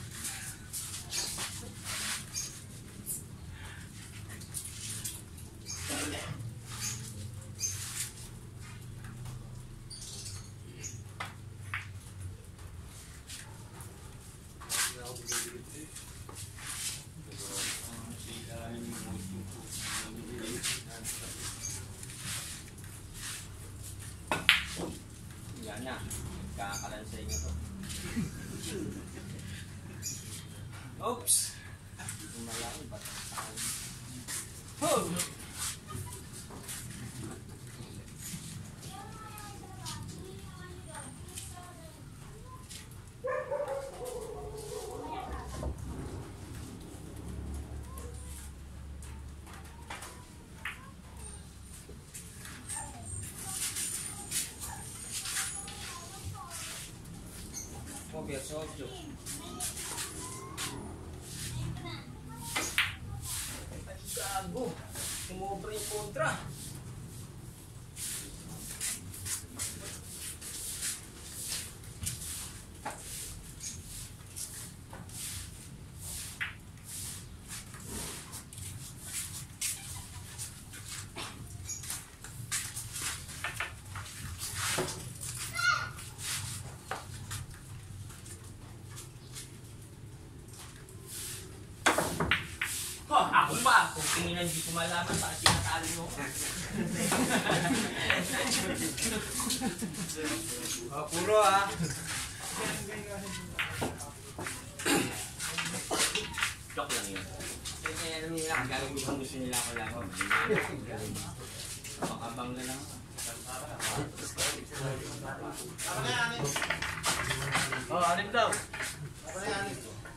Yan na. Kakalansay nyo to. Oops! Malaki ba? Oh! Okay, so gago! Sumobra yung kontra! Oh, ako ba? Kung tingin na hindi ko malaman, bakit tinatalo mo? Oh, puro ah. Joke lang yun. Kasi alam nila, kung gagawin kung gusto nila ako lang. Makabang na lang. Ako na yan, Anis. Oh, anim daw. Ako na yan, Anis.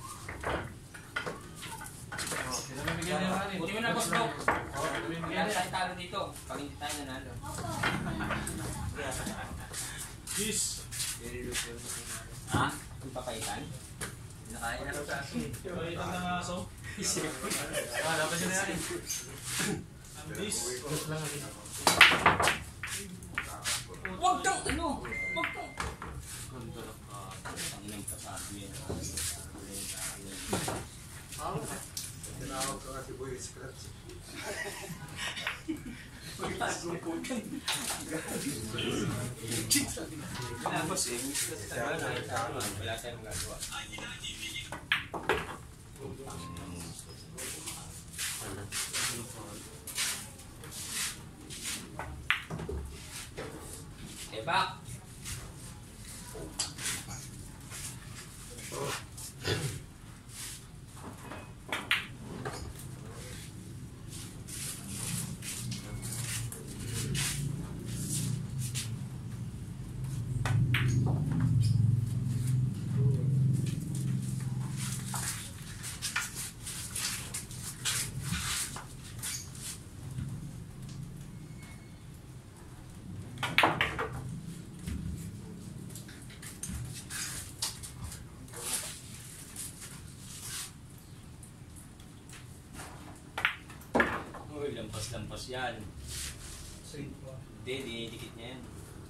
Oh, sila may bigyan niya anim. Buti mo na, boss, bro. Oh, sila may bigyan Kaya niya. tayo talo dito. Pag hindi tayo nanalo. Yes. Ha? Kung papaitan? Nakain na raw sa asin. Palitan ng aso. Dapat yun na yan. Ambis. Huwag kang ano! Huwag kang! Ang inang kasabi yan. Tinawag ko kasi Boy Scratch. Tapos eh, wala tayong magagawa. Okay, back. Uy, lampas-lampas yan. Hindi, dinidikit niya yan.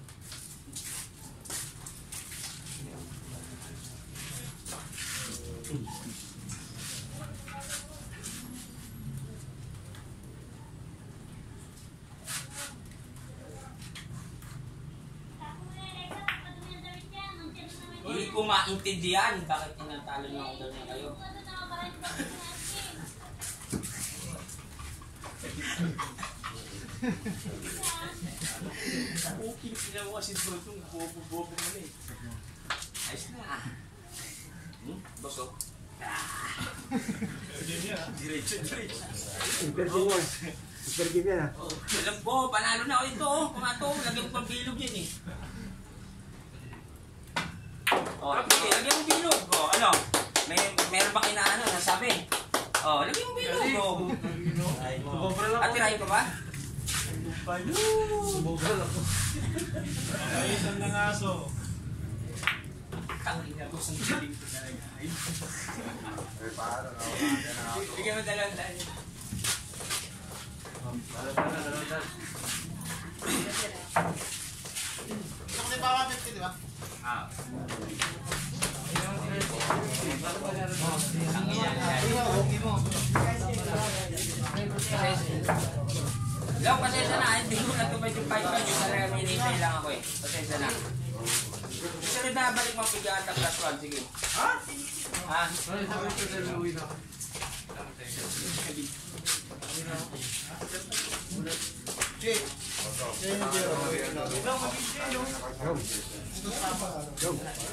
Hindi ko maintindihan bakit tinatalo niyo ako doon na kayo. Okay, ginawa si Dotong, bobo-bobo mo na eh. Ayos na. Boss oh. Diretso. Super game yan ah. Alam ko, panalo na ako ito oh. Pumato, lagyan ko pang bilog yan eh. Oh, sige, lagyan mo bilog. Oh, ano? Meron ba kinaano, nasabi? Oh, lagyan mo bilog. Oh. Atirahin ko ba? Sumugal ako. Ayusan ng aso. Tangina ko sa galing ko talaga. Eh, paano na wala na ako? Bigyan mo dalawang. Dalaw. Ako na ba 50, di ba? Ah. Okay mo. Law, pasensya na. Hindi ko na tumay yung 5 yung talaga minintay lang ako eh. Pasensya na. Susunod na, balik mo bigyan at plus 1. Sige. Ha? Ha? Sabi ko sa Louie na. Jay. Jay na Jero. Go.